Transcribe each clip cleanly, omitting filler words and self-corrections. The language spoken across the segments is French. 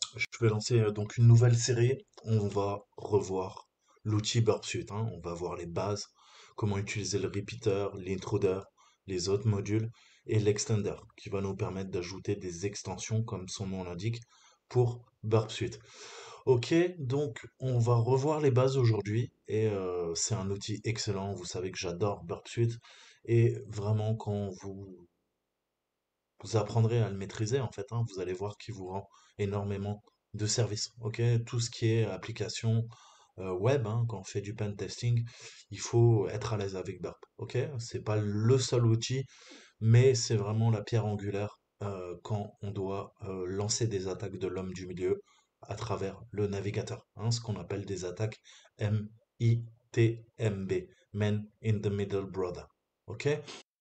Je vais lancer donc une nouvelle série. On va revoir l'outil Burp Suite, hein. On va voir les bases, comment utiliser le repeater, l'intruder, les autres modules et l'extender qui va nous permettre d'ajouter des extensions comme son nom l'indique pour Burp Suite. Ok, donc on va revoir les bases aujourd'hui et c'est un outil excellent. Vous savez que j'adore Burp Suite et vraiment quand vous apprendrez à le maîtriser en fait, hein, vous allez voir qu'il vous rend énormément de services. Ok, tout ce qui est application web, hein, quand on fait du pen testing, il faut être à l'aise avec Burp. Ok, c'est pas le seul outil, mais c'est vraiment la pierre angulaire quand on doit lancer des attaques de l'homme du milieu à travers le navigateur, hein, ce qu'on appelle des attaques MITMB, Man in the Middle Brother. Ok,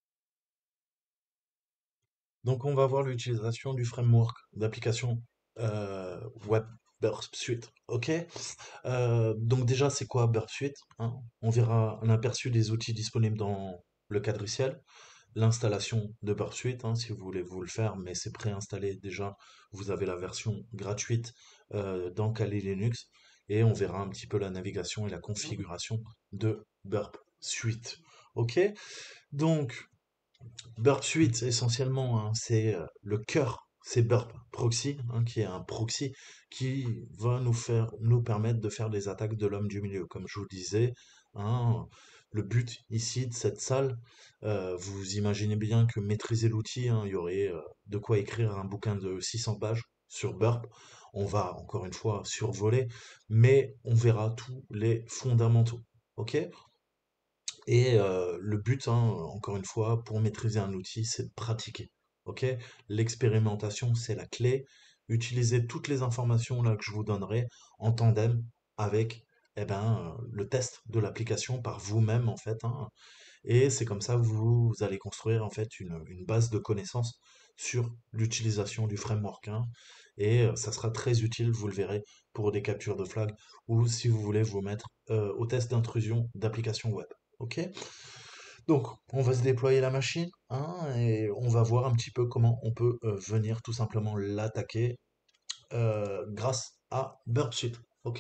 donc on va voir l'utilisation du framework d'application euh, web Burp Suite. Ok. Donc déjà c'est quoi Burp Suite, hein. On verra un aperçu des outils disponibles dans le quadriciel, l'installation de Burp Suite, hein, si vous voulez vous le faire, mais c'est préinstallé déjà. Vous avez la version gratuite dans Kali Linux et on verra un petit peu la navigation et la configuration de Burp Suite. Ok. Donc Burp Suite, essentiellement, hein, c'est le cœur, c'est Burp Proxy, hein, qui est un proxy qui va nous permettre de faire des attaques de l'homme du milieu. Comme je vous disais, hein, le but ici de cette salle, vous imaginez bien que maîtriser l'outil, hein, il y aurait de quoi écrire un bouquin de 600 pages sur Burp. On va encore une fois survoler, mais on verra tous les fondamentaux. Ok? Et le but, hein, encore une fois, pour maîtriser un outil, c'est de pratiquer. Ok? L'expérimentation, c'est la clé. Utilisez toutes les informations là que je vous donnerai en tandem avec le test de l'application par vous-même en fait, hein. Et c'est comme ça que vous allez construire en fait une base de connaissances sur l'utilisation du framework, hein. Et ça sera très utile, vous le verrez, pour des captures de flag ou si vous voulez vous mettre au test d'intrusion d'application web. Ok? Donc, on va se déployer la machine, hein, et on va voir un petit peu comment on peut venir tout simplement l'attaquer grâce à Burp Suite. Ok?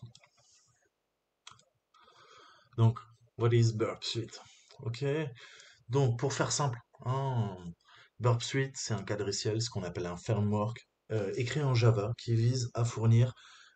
Donc, what is Burp Suite? Ok? Donc, pour faire simple, hein, Burp Suite, c'est un quadriciel, ce qu'on appelle un framework, écrit en Java, qui vise à fournir,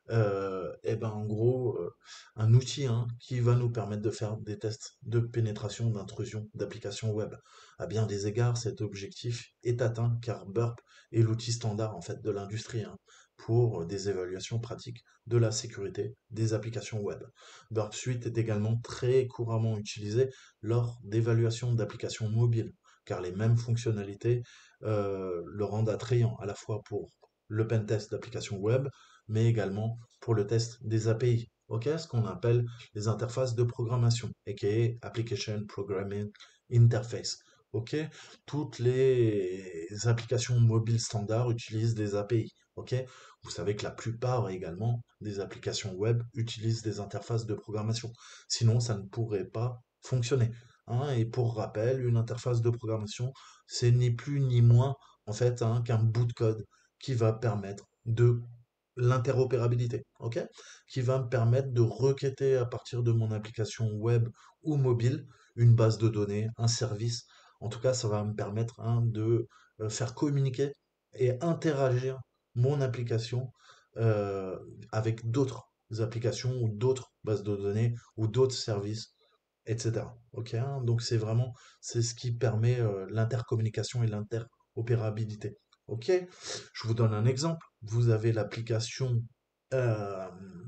en gros, un outil, hein, qui va nous permettre de faire des tests de pénétration, d'intrusion d'applications web. À bien des égards, cet objectif est atteint car Burp est l'outil standard en fait de l'industrie, hein, pour des évaluations pratiques de la sécurité des applications web. Burp Suite est également très couramment utilisé lors d'évaluation d'applications mobiles, car les mêmes fonctionnalités le rendent attrayant à la fois pour le pentest d'applications web, mais également pour le test des API. Ok, ce qu'on appelle les interfaces de programmation, aka Application Programming Interface. Ok, toutes les applications mobiles standards utilisent des API. Ok, vous savez que la plupart également des applications web utilisent des interfaces de programmation. Sinon, ça ne pourrait pas fonctionner, hein. Et pour rappel, une interface de programmation, c'est ni plus ni moins en fait, hein, qu'un bout de code qui va permettre de l'interopérabilité, ok? Qui va me permettre de requêter à partir de mon application web ou mobile une base de données, un service. En tout cas, ça va me permettre, hein, de faire communiquer et interagir mon application euh, avec d'autres applications ou d'autres bases de données ou d'autres services, etc. Ok, hein. Donc c'est ce qui permet l'intercommunication et l'interopérabilité. Ok, je vous donne un exemple. Vous avez l'application euh,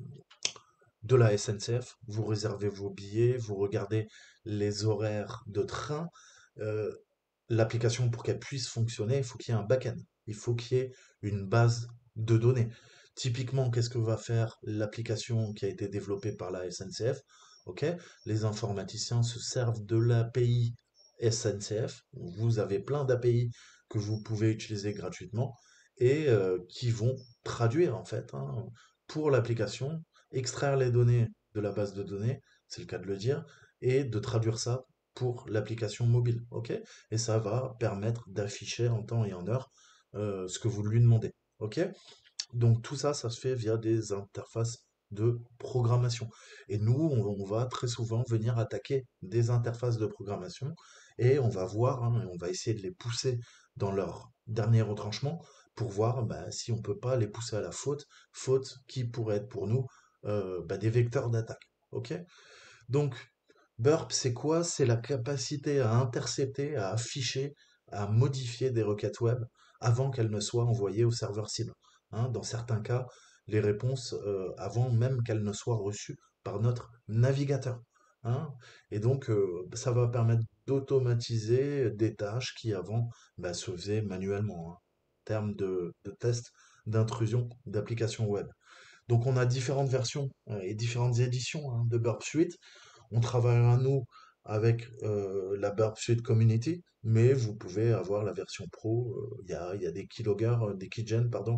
de la SNCF. Vous réservez vos billets, vous regardez les horaires de train. Euh, L'application, pour qu'elle puisse fonctionner, il faut qu'il y ait un back-end. Il faut qu'il y ait une base de données. Typiquement, qu'est-ce que va faire l'application qui a été développée par la SNCF? Ok, les informaticiens se servent de l'API SNCF. Vous avez plein d'API que vous pouvez utiliser gratuitement et qui vont traduire en fait, hein, pour l'application, extraire les données de la base de données, c'est le cas de le dire, et de traduire ça pour l'application mobile. Ok, et ça va permettre d'afficher en temps et en heure ce que vous lui demandez. Ok? Donc tout ça, ça se fait via des interfaces de programmation. Et nous, on va très souvent venir attaquer des interfaces de programmation et on va voir, hein, on va essayer de les pousser dans leur dernier retranchement pour voir bah, si on peut pas les pousser à la faute, faute qui pourrait être pour nous bah, des vecteurs d'attaque. Ok? Donc, burp, c'est quoi? C'est la capacité à intercepter, à afficher, à modifier des requêtes web avant qu'elles ne soient envoyées au serveur cible. Hein, dans certains cas, les réponses avant même qu'elles ne soient reçues par notre navigateur. Hein. Et donc, ça va permettre d'automatiser des tâches qui avant bah, se faisaient manuellement, hein, en termes de tests d'intrusion d'applications web. Donc, on a différentes versions et différentes éditions hein, de Burp Suite. On travaillera, nous, avec la Burp Suite Community, mais vous pouvez avoir la version pro. Il y a des keyloggers, des keygen, pardon,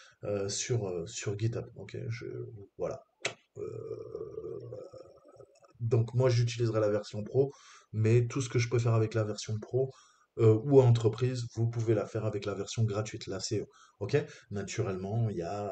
sur GitHub. Ok, voilà. Euh, donc moi j'utiliserai la version pro, mais tout ce que je peux faire avec la version pro ou entreprise, vous pouvez la faire avec la version gratuite, la CE. Ok? Naturellement, il y a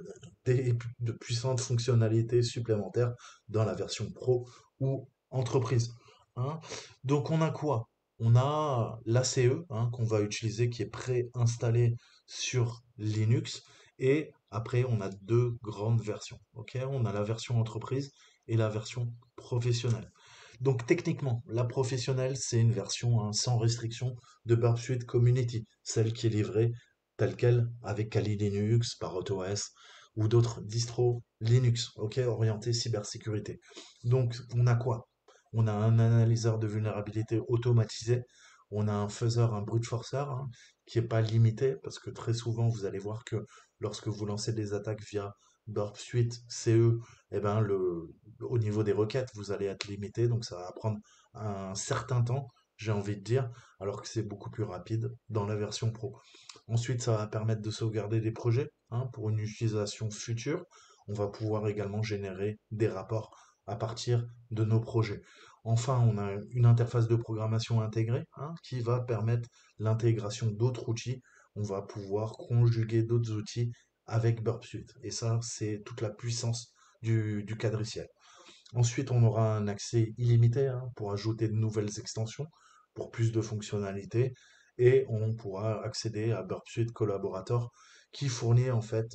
de puissantes fonctionnalités supplémentaires dans la version pro ou entreprise. Hein. Donc on a quoi? On a l'ACE hein, qu'on va utiliser qui est préinstallé sur Linux et après on a deux grandes versions. Ok? On a la version entreprise et la version professionnelle. Donc techniquement, la professionnelle, c'est une version hein, sans restriction de Burp Suite Community, celle qui est livrée telle quelle avec Kali Linux, ParrotOS ou d'autres distros Linux, ok, orientés cybersécurité. Donc on a quoi? On a un analyseur de vulnérabilité automatisé, on a un faiseur, un brute forceur hein, qui n'est pas limité parce que très souvent vous allez voir que lorsque vous lancez des attaques via Burp Suite CE, eh ben au niveau des requêtes, vous allez être limité, donc ça va prendre un certain temps, j'ai envie de dire, alors que c'est beaucoup plus rapide dans la version pro. Ensuite, ça va permettre de sauvegarder des projets hein, pour une utilisation future. On va pouvoir également générer des rapports à partir de nos projets. Enfin, on a une interface de programmation intégrée hein, qui va permettre l'intégration d'autres outils. On va pouvoir conjuguer d'autres outils avec Burp Suite. Et ça, c'est toute la puissance du quadriciel. Ensuite, on aura un accès illimité hein, pour ajouter de nouvelles extensions, pour plus de fonctionnalités, et on pourra accéder à Burp Suite Collaborator qui fournit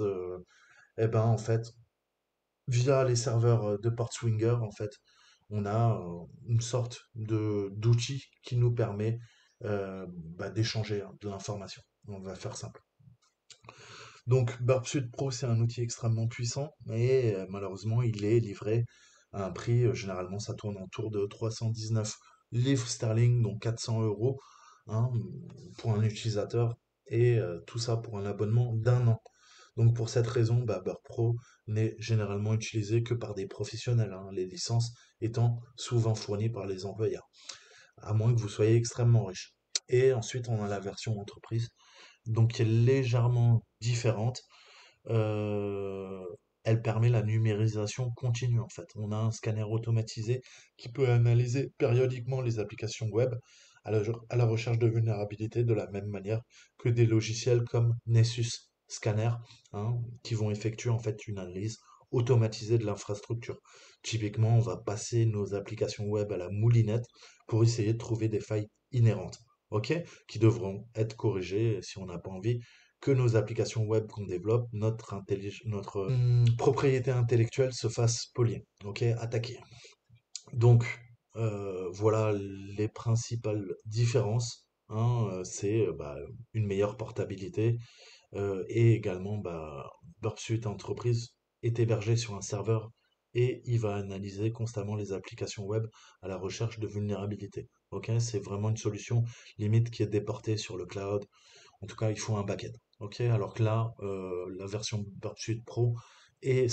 en fait, via les serveurs de Portswinger, en fait, on a une sorte de d'outil qui nous permet bah, d'échanger hein, de l'information. On va faire simple. Donc, Burp Suite Pro, c'est un outil extrêmement puissant, mais malheureusement, il est livré à un prix, généralement, ça tourne autour de 319 livres sterling, donc 400 euros, hein, pour un utilisateur, et tout ça pour un abonnement d'un an. Donc, pour cette raison, bah, Burp Pro n'est généralement utilisé que par des professionnels, hein, les licences étant souvent fournies par les employeurs, à moins que vous soyez extrêmement riche. Et ensuite, on a la version entreprise, donc qui est légèrement différente. euh, Elle permet la numérisation continue en fait. On a un scanner automatisé qui peut analyser périodiquement les applications web à la recherche de vulnérabilités de la même manière que des logiciels comme Nessus Scanner hein, qui vont effectuer en fait une analyse automatisée de l'infrastructure. Typiquement, on va passer nos applications web à la moulinette pour essayer de trouver des failles inhérentes, ok, qui devront être corrigées si on n'a pas envie que nos applications web qu'on développe, notre propriété intellectuelle se fasse polier, ok, attaquer. Donc, voilà les principales différences. Hein, c'est bah, une meilleure portabilité et également bah, Burp Suite Entreprise est hébergé sur un serveur et il va analyser constamment les applications web à la recherche de vulnérabilités. Ok, c'est vraiment une solution limite qui est déportée sur le cloud, en tout cas, il faut un backend. Ok, alors que là, la version Burp Suite Pro et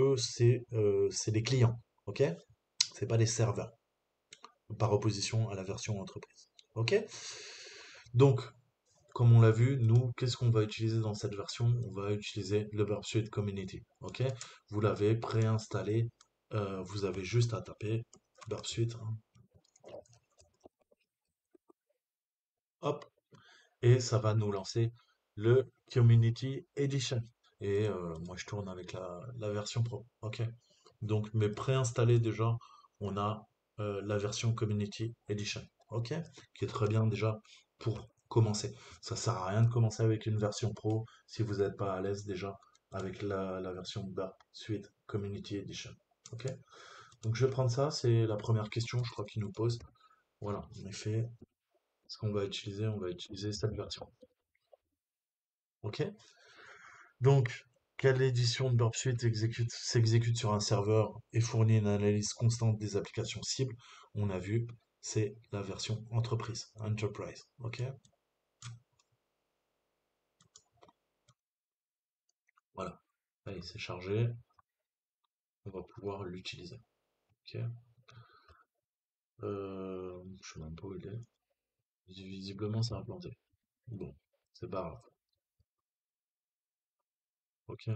c'est des clients. Ok, c'est pas des serveurs par opposition à la version entreprise. Ok, donc comme on l'a vu, nous, qu'est-ce qu'on va utiliser dans cette version? On va utiliser le Burp Suite Community. Ok, vous l'avez préinstallé, vous avez juste à taper Burp Suite, hein, hop, et ça va nous lancer le Community Edition. et moi je tourne avec la version Pro. Ok. Donc, mais préinstallé déjà, on a la version Community Edition. Ok. Qui est très bien déjà pour commencer. Ça sert à rien de commencer avec une version Pro si vous n'êtes pas à l'aise déjà avec la version Burp Suite Community Edition. Ok. Donc je vais prendre ça, c'est la première question, je crois qu'il nous pose. Voilà, en effet, ce qu'on va utiliser, on va utiliser cette version. Ok? Donc, quelle édition de Burp Suite s'exécute sur un serveur et fournit une analyse constante des applications cibles? On a vu, c'est la version entreprise, Enterprise. Ok? Voilà. Allez, c'est chargé, on va pouvoir l'utiliser. Ok? Je sais même pas où il est. Visiblement, ça a planté. Bon, c'est pas grave. Ok?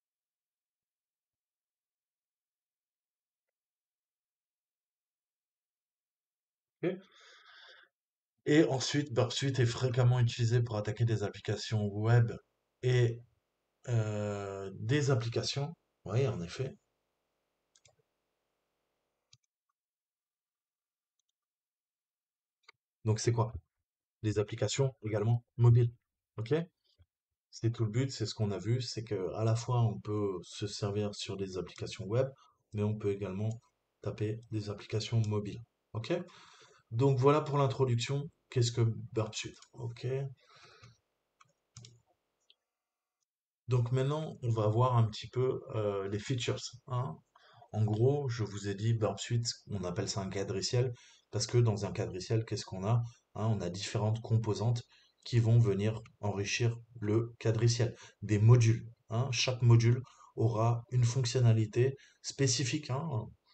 Ok. Et ensuite, Burp Suite est fréquemment utilisé pour attaquer des applications web et des applications. Oui, en effet. Donc c'est quoi? Des applications également mobiles. Ok? C'est tout le but, c'est ce qu'on a vu, c'est que à la fois on peut se servir sur des applications web, mais on peut également taper des applications mobiles. Ok? Donc voilà pour l'introduction. Qu'est-ce que Burp Suite? Ok? Donc maintenant, on va voir un petit peu les features, hein. En gros, je vous ai dit Burp Suite, on appelle ça un quadriciel, parce que dans un quadriciel, qu'est-ce qu'on a? Hein, on a différentes composantes qui vont venir enrichir le quadriciel. Des modules, hein. Chaque module aura une fonctionnalité spécifique, hein.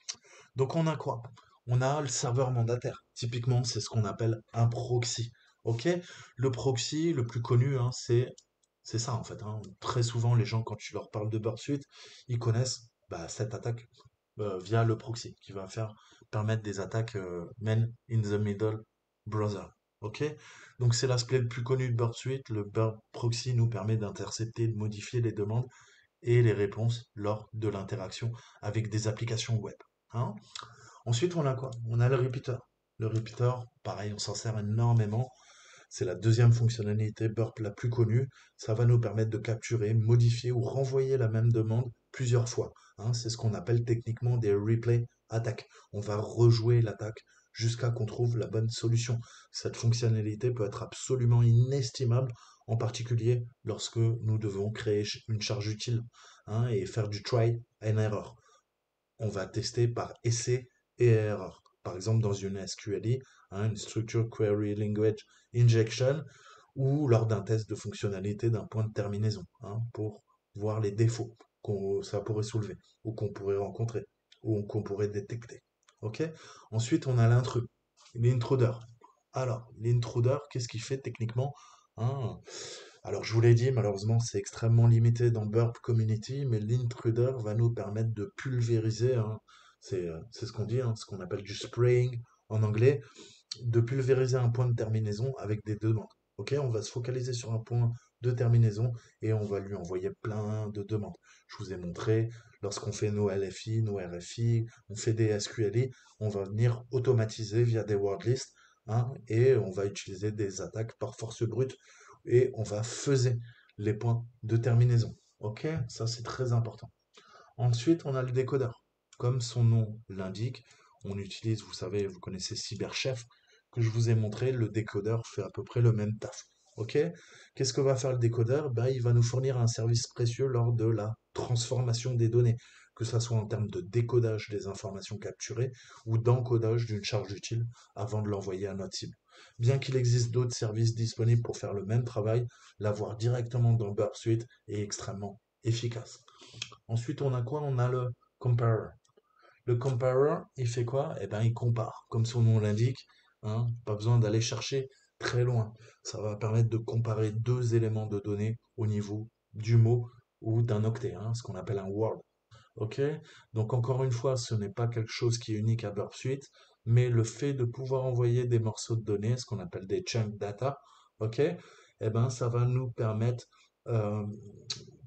Donc on a quoi? On a le serveur mandataire. Typiquement, c'est ce qu'on appelle un proxy. Ok? Le proxy, le plus connu, hein, c'est ça en fait, hein. Très souvent, les gens, quand tu leur parles de Burp Suite, ils connaissent bah, cette attaque via le proxy, qui va permettre des attaques man in the middle browser. Ok? Donc c'est l'aspect le plus connu de Burp Suite. Le Burp Proxy nous permet d'intercepter, de modifier les demandes et les réponses lors de l'interaction avec des applications web. Hein. Ensuite, on a quoi? On a le repeater. Le repeater, pareil, on s'en sert énormément. C'est la deuxième fonctionnalité Burp la plus connue. Ça va nous permettre de capturer, modifier ou renvoyer la même demande plusieurs fois. Hein. C'est ce qu'on appelle techniquement des replay attaques. On va rejouer l'attaque jusqu'à qu'on trouve la bonne solution. Cette fonctionnalité peut être absolument inestimable, en particulier lorsque nous devons créer une charge utile, hein, et faire du try and error. On va tester par essai et erreur. Par exemple, dans une SQLI, hein, une Structure Query Language Injection, ou lors d'un test de fonctionnalité d'un point de terminaison, hein, pour voir les défauts qu'on ça pourrait soulever, ou qu'on pourrait rencontrer, ou qu'on pourrait détecter. Ok? Ensuite, on a l'intruder. Alors, l'intruder, qu'est-ce qu'il fait techniquement? Hein. Alors, je vous l'ai dit, malheureusement, c'est extrêmement limité dans Burp Community, mais l'intruder va nous permettre de pulvériser, hein, c'est ce qu'on dit, hein, ce qu'on appelle du spraying en anglais, de pulvériser un point de terminaison avec des demandes. Ok, on va se focaliser sur un point de terminaison et on va lui envoyer plein de demandes. Je vous ai montré, lorsqu'on fait nos LFI, nos RFI, on fait des SQLI, on va venir automatiser via des word lists, hein, et on va utiliser des attaques par force brute et on va faiser les points de terminaison. Ok, ça c'est très important. Ensuite, on a le décodeur. Comme son nom l'indique, on utilise, vous savez, vous connaissez CyberChef, que je vous ai montré, le décodeur fait à peu près le même taf. Ok? Qu'est-ce que va faire le décodeur? Ben, il va nous fournir un service précieux lors de la transformation des données, que ce soit en termes de décodage des informations capturées ou d'encodage d'une charge utile avant de l'envoyer à notre cible. Bien qu'il existe d'autres services disponibles pour faire le même travail, l'avoir directement dans Burp Suite est extrêmement efficace. Ensuite, on a quoi? On a le comparer. Le comparer, il fait quoi? Eh ben, il compare, comme son nom l'indique, hein, pas besoin d'aller chercher très loin. Ça va permettre de comparer deux éléments de données au niveau du mot ou d'un octet, hein, ce qu'on appelle un word. Ok? Donc encore une fois, ce n'est pas quelque chose qui est unique à Burp Suite, mais le fait de pouvoir envoyer des morceaux de données, ce qu'on appelle des chunk data, ok? Eh ben, ça va nous permettre euh,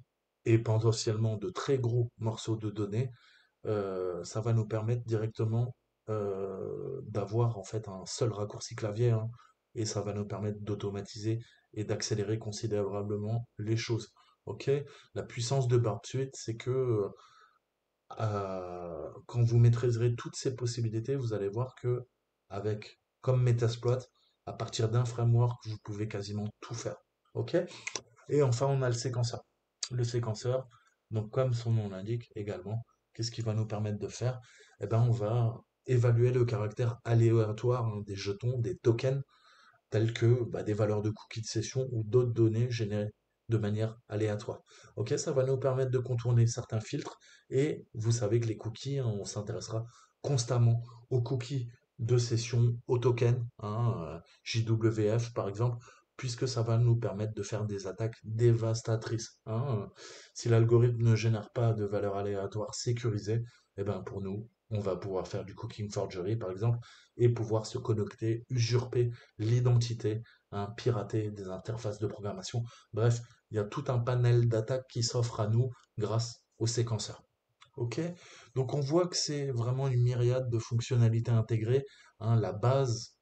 et potentiellement de très gros morceaux de données, ça va nous permettre directement d'avoir en fait un seul raccourci clavier, hein, et ça va nous permettre d'automatiser et d'accélérer considérablement les choses. Ok? La puissance de Burp Suite, c'est que quand vous maîtriserez toutes ces possibilités, vous allez voir que avec comme Metasploit, à partir d'un framework, vous pouvez quasiment tout faire. Ok? Et enfin, on a le séquenceur. Le séquenceur, donc comme son nom l'indique également, qu'est-ce qu'il va nous permettre de faire? Eh ben, on va évaluer le caractère aléatoire, hein, des jetons, des tokens, tels que bah, des valeurs de cookies de session ou d'autres données générées de manière aléatoire. Ok, ça va nous permettre de contourner certains filtres et vous savez que les cookies, hein, on s'intéressera constamment aux cookies de session, aux tokens, hein, JWF par exemple, puisque ça va nous permettre de faire des attaques dévastatrices, hein. Si l'algorithme ne génère pas de valeurs aléatoires sécurisées, eh ben pour nous, on va pouvoir faire du cooking forgery par exemple et pouvoir se connecter, usurper l'identité, hein, pirater des interfaces de programmation. Bref, il y a tout un panel d'attaques qui s'offre à nous grâce au séquenceur. Ok? Donc on voit que c'est vraiment une myriade de fonctionnalités intégrées, hein. La base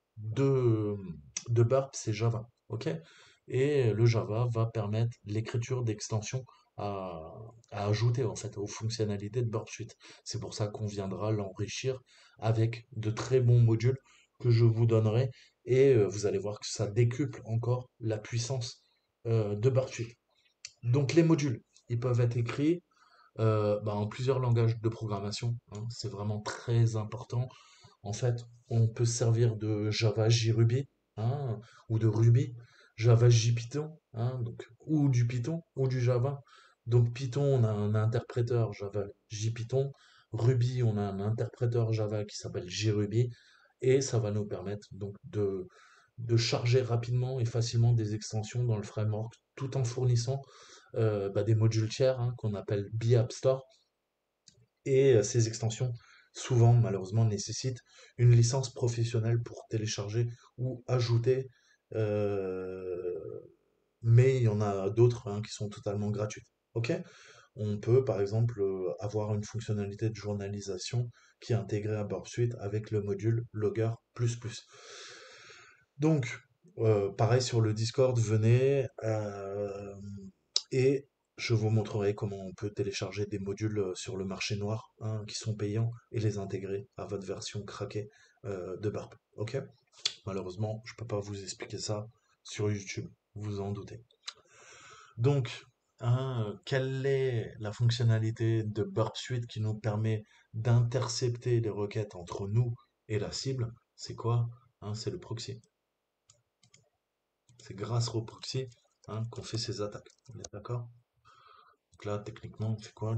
de Burp, c'est Java. Ok? Et le Java va permettre l'écriture d'extensions à, à ajouter en fait aux fonctionnalités de Burp Suite. C'est pour ça qu'on viendra l'enrichir avec de très bons modules que je vous donnerai et vous allez voir que ça décuple encore la puissance de Burp Suite. Donc les modules, ils peuvent être écrits bah, en plusieurs langages de programmation, hein. C'est vraiment très important. En fait, on peut se servir de Java JRuby, hein, ou de Ruby, Java JPython, hein, donc, ou du Python, ou du Java. Donc Python, on a un interpréteur Java JPython. Ruby, on a un interpréteur Java qui s'appelle JRuby. Et ça va nous permettre donc de charger rapidement et facilement des extensions dans le framework, tout en fournissant bah, des modules tiers, hein, qu'on appelle BApp Store. Et ces extensions, souvent, malheureusement, nécessitent une licence professionnelle pour télécharger ou ajouter. euh, mais il y en a d'autres, hein, qui sont totalement gratuites. Ok? On peut, par exemple, avoir une fonctionnalité de journalisation qui est intégrée à Burp Suite avec le module Logger++. Donc, pareil sur le Discord, venez et je vous montrerai comment on peut télécharger des modules sur le marché noir, hein, qui sont payants et les intégrer à votre version craquée de Burp. Ok? Malheureusement, je peux pas vous expliquer ça sur YouTube, vous en doutez. Donc, hein, quelle est la fonctionnalité de Burp Suite qui nous permet d'intercepter les requêtes entre nous et la cible? C'est quoi? Hein, c'est le proxy. C'est grâce au proxy, hein, qu'on fait ces attaques. On est d'accord? Donc là, techniquement, on fait quoi?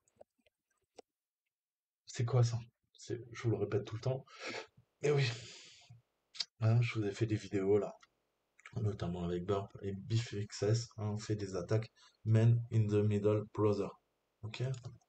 C'est quoi ça? Je vous le répète tout le temps. Mais oui, hein, je vous ai fait des vidéos là, notamment avec Burp et BeefXS, hein, on fait des attaques Man in the Middle Browser. Ok?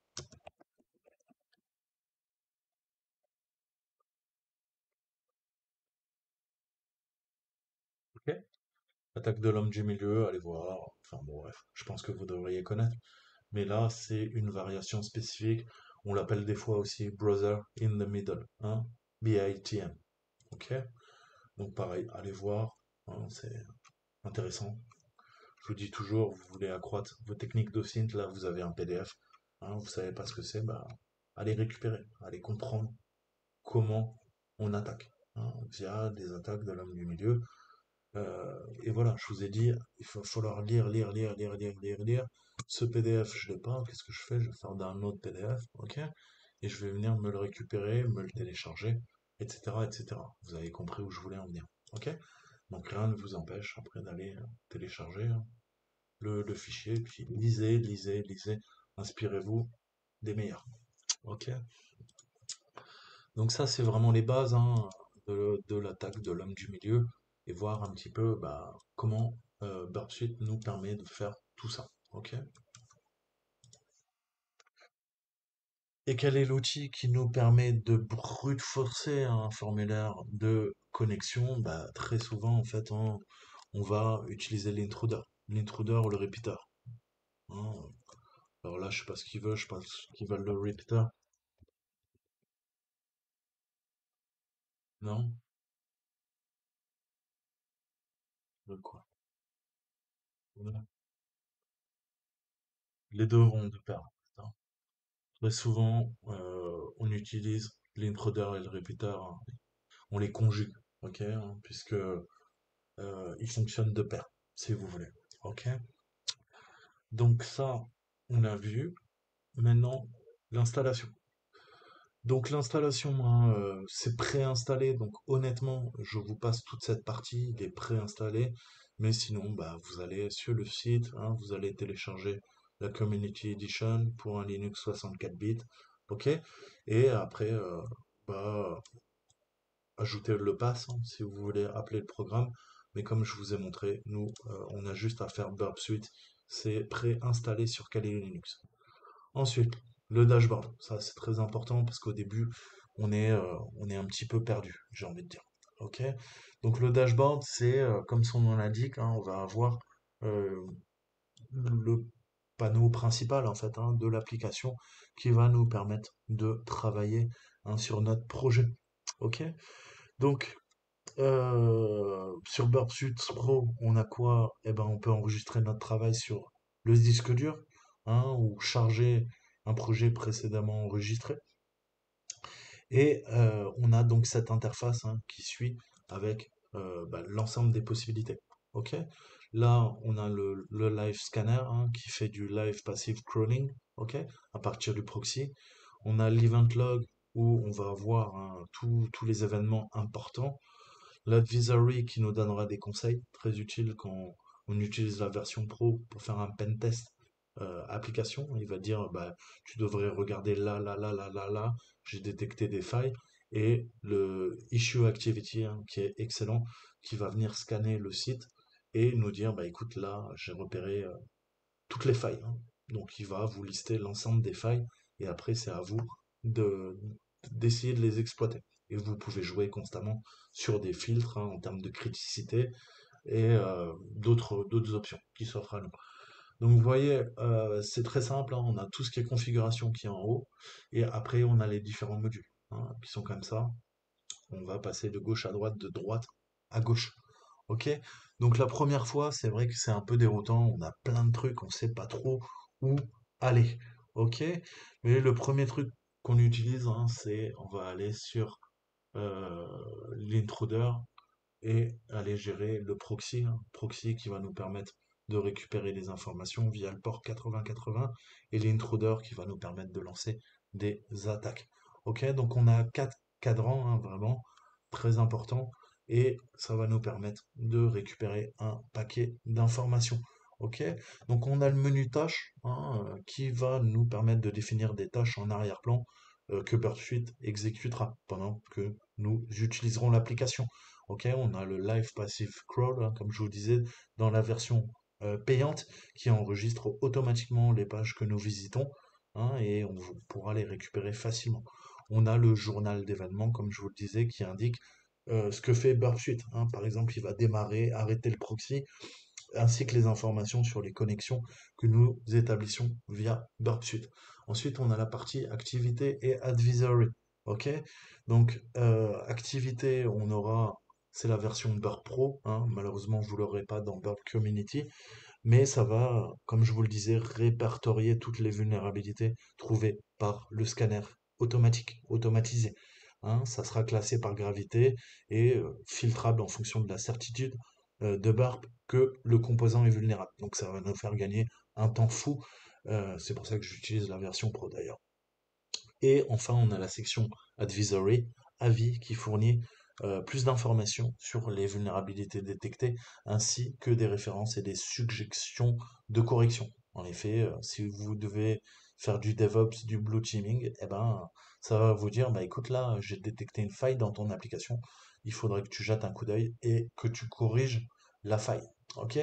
Ok? Attaque de l'homme du milieu, allez voir. Enfin bon, bref, je pense que vous devriez connaître. Mais là, c'est une variation spécifique. On l'appelle des fois aussi Browser in the Middle, hein? BITM. Ok? Donc pareil, allez voir, hein, c'est intéressant. Je vous dis toujours, vous voulez accroître vos techniques d'OSINT, là vous avez un PDF, hein, vous savez pas ce que c'est, bah allez récupérer, allez comprendre comment on attaque, hein, via des attaques de l'homme du milieu. Et voilà, je vous ai dit, il va falloir lire. Ce PDF, je l'ai pas, qu'est-ce que je fais? Je vais faire d'un autre PDF, ok? Et je vais venir me le récupérer, me le télécharger, etc., etc. Vous avez compris où je voulais en venir, ok? Donc rien ne vous empêche après d'aller télécharger, hein, le fichier, puis lisez, inspirez-vous des meilleurs. Ok? Donc ça, c'est vraiment les bases, hein, de l'attaque de l'homme du milieu, et voir un petit peu bah, comment Burp Suite nous permet de faire tout ça. Ok? Et quel est l'outil qui nous permet de brute forcer un formulaire de connexion? Bah, très souvent, en fait, on va utiliser l'intruder ou le repeater, hein. Alors là, je sais pas ce qu'ils veulent, je pense qu'ils veulent le repeater. Non? De quoi? Voilà. Les deux vont de pair. Hein. Très souvent, on utilise l'intruder et le repeater, hein. On les conjugue, ok? Hein, puisque ils fonctionnent de pair, si vous voulez. Ok? Donc ça, on a vu. Maintenant, l'installation. Donc l'installation, hein, c'est préinstallé. Donc honnêtement, je vous passe toute cette partie, il est préinstallé. Mais sinon, bah, vous allez sur le site, hein, vous allez télécharger la Community Edition pour un Linux 64 bits. Ok? Et après, bah, ajouter le pass, hein, si vous voulez appeler le programme. Mais comme je vous ai montré, nous, on a juste à faire Burp Suite. C'est préinstallé sur Kali Linux. Ensuite, le dashboard. Ça, c'est très important parce qu'au début, on est un petit peu perdu, j'ai envie de dire. Ok? Donc, le dashboard, c'est, comme son nom l'indique, hein, on va avoir euh, le panneau principal, en fait, hein, de l'application qui va nous permettre de travailler, hein, sur notre projet. Ok? Donc, sur Burp Suite Pro, on a quoi? Eh ben, on peut enregistrer notre travail sur le disque dur, hein, ou charger un projet précédemment enregistré. Et on a donc cette interface, hein, qui suit avec bah, l'ensemble des possibilités. Ok? Là, on a le live scanner, hein, qui fait du live passive crawling, ok? À partir du proxy. On a l'event log où on va voir, hein, tous les événements importants. L'advisory qui nous donnera des conseils très utiles quand on utilise la version pro pour faire un pen test application. Il va dire bah, tu devrais regarder là, là, là, là, là, là, j'ai détecté des failles. Et le issue activity, hein, qui est excellent, qui va venir scanner le site et nous dire bah écoute là j'ai repéré toutes les failles, hein. Donc il va vous lister l'ensemble des failles et après c'est à vous de d'essayer de les exploiter. Et vous pouvez jouer constamment sur des filtres, hein, en termes de criticité et d'autres options qui s'offrent à nous. Donc vous voyez, c'est très simple, hein, on a tout ce qui est configuration qui est en haut et après on a les différents modules, hein, qui sont comme ça. On va passer de gauche à droite, de droite à gauche. Ok? Donc la première fois, c'est vrai que c'est un peu déroutant, on a plein de trucs, on sait pas trop où aller. Ok? Mais le premier truc qu'on utilise, hein, c'est on va aller sur euh, l'intruder et aller gérer le proxy, hein, proxy qui va nous permettre de récupérer les informations via le port 8080 et l'intruder qui va nous permettre de lancer des attaques. Ok, donc on a quatre cadrans, hein, vraiment très importants et ça va nous permettre de récupérer un paquet d'informations. Ok, donc on a le menu tâches, hein, qui va nous permettre de définir des tâches en arrière-plan que Burp exécutera pendant que nous utiliserons l'application. Ok, on a le Live Passive Crawl, hein, comme je vous disais, dans la version payante, qui enregistre automatiquement les pages que nous visitons, hein, et on pourra les récupérer facilement. On a le journal d'événements, comme je vous le disais, qui indique ce que fait Burp Suite, hein. Par exemple, il va démarrer, arrêter le proxy, ainsi que les informations sur les connexions que nous établissons via Burp Suite. Ensuite, on a la partie activité et advisory. Ok, donc activité, on aura, c'est la version Burp Pro, hein. Malheureusement, vous l'aurez pas dans Burp Community, mais ça va, comme je vous le disais, répertorier toutes les vulnérabilités trouvées par le scanner automatique, automatisé. Hein, ça sera classé par gravité et filtrable en fonction de la certitude de Burp que le composant est vulnérable. Donc ça va nous faire gagner un temps fou. C'est pour ça que j'utilise la version Pro d'ailleurs. Et enfin, on a la section Advisory, avis, qui fournit plus d'informations sur les vulnérabilités détectées, ainsi que des références et des suggestions de correction. En effet, si vous devez faire du DevOps, du blue teaming, eh ben, ça va vous dire, bah écoute là, j'ai détecté une faille dans ton application, il faudrait que tu jettes un coup d'œil et que tu corriges la faille. Ok?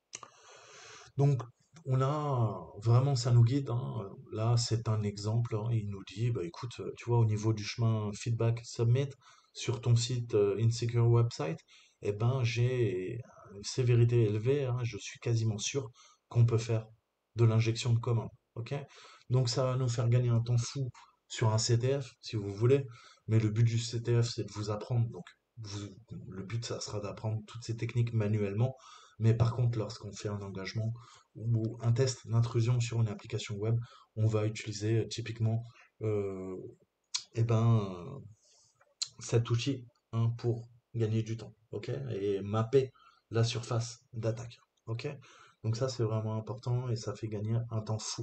Donc, on a vraiment, ça nous guide, hein. Là, c'est un exemple, hein. Il nous dit, bah écoute, tu vois, au niveau du chemin feedback submit sur ton site Insecure Website, eh ben, j'ai une sévérité élevée, hein. Je suis quasiment sûr qu'on peut faire de l'injection de commande. ok? Donc ça va nous faire gagner un temps fou sur un CTF, si vous voulez, mais le but du CTF, c'est de vous apprendre, donc le but, ça sera d'apprendre toutes ces techniques manuellement, mais par contre, lorsqu'on fait un engagement ou un test d'intrusion sur une application web, on va utiliser typiquement euh, eh ben, cet outil, hein, pour gagner du temps, ok? Et mapper la surface d'attaque, ok? Donc ça, c'est vraiment important et ça fait gagner un temps fou.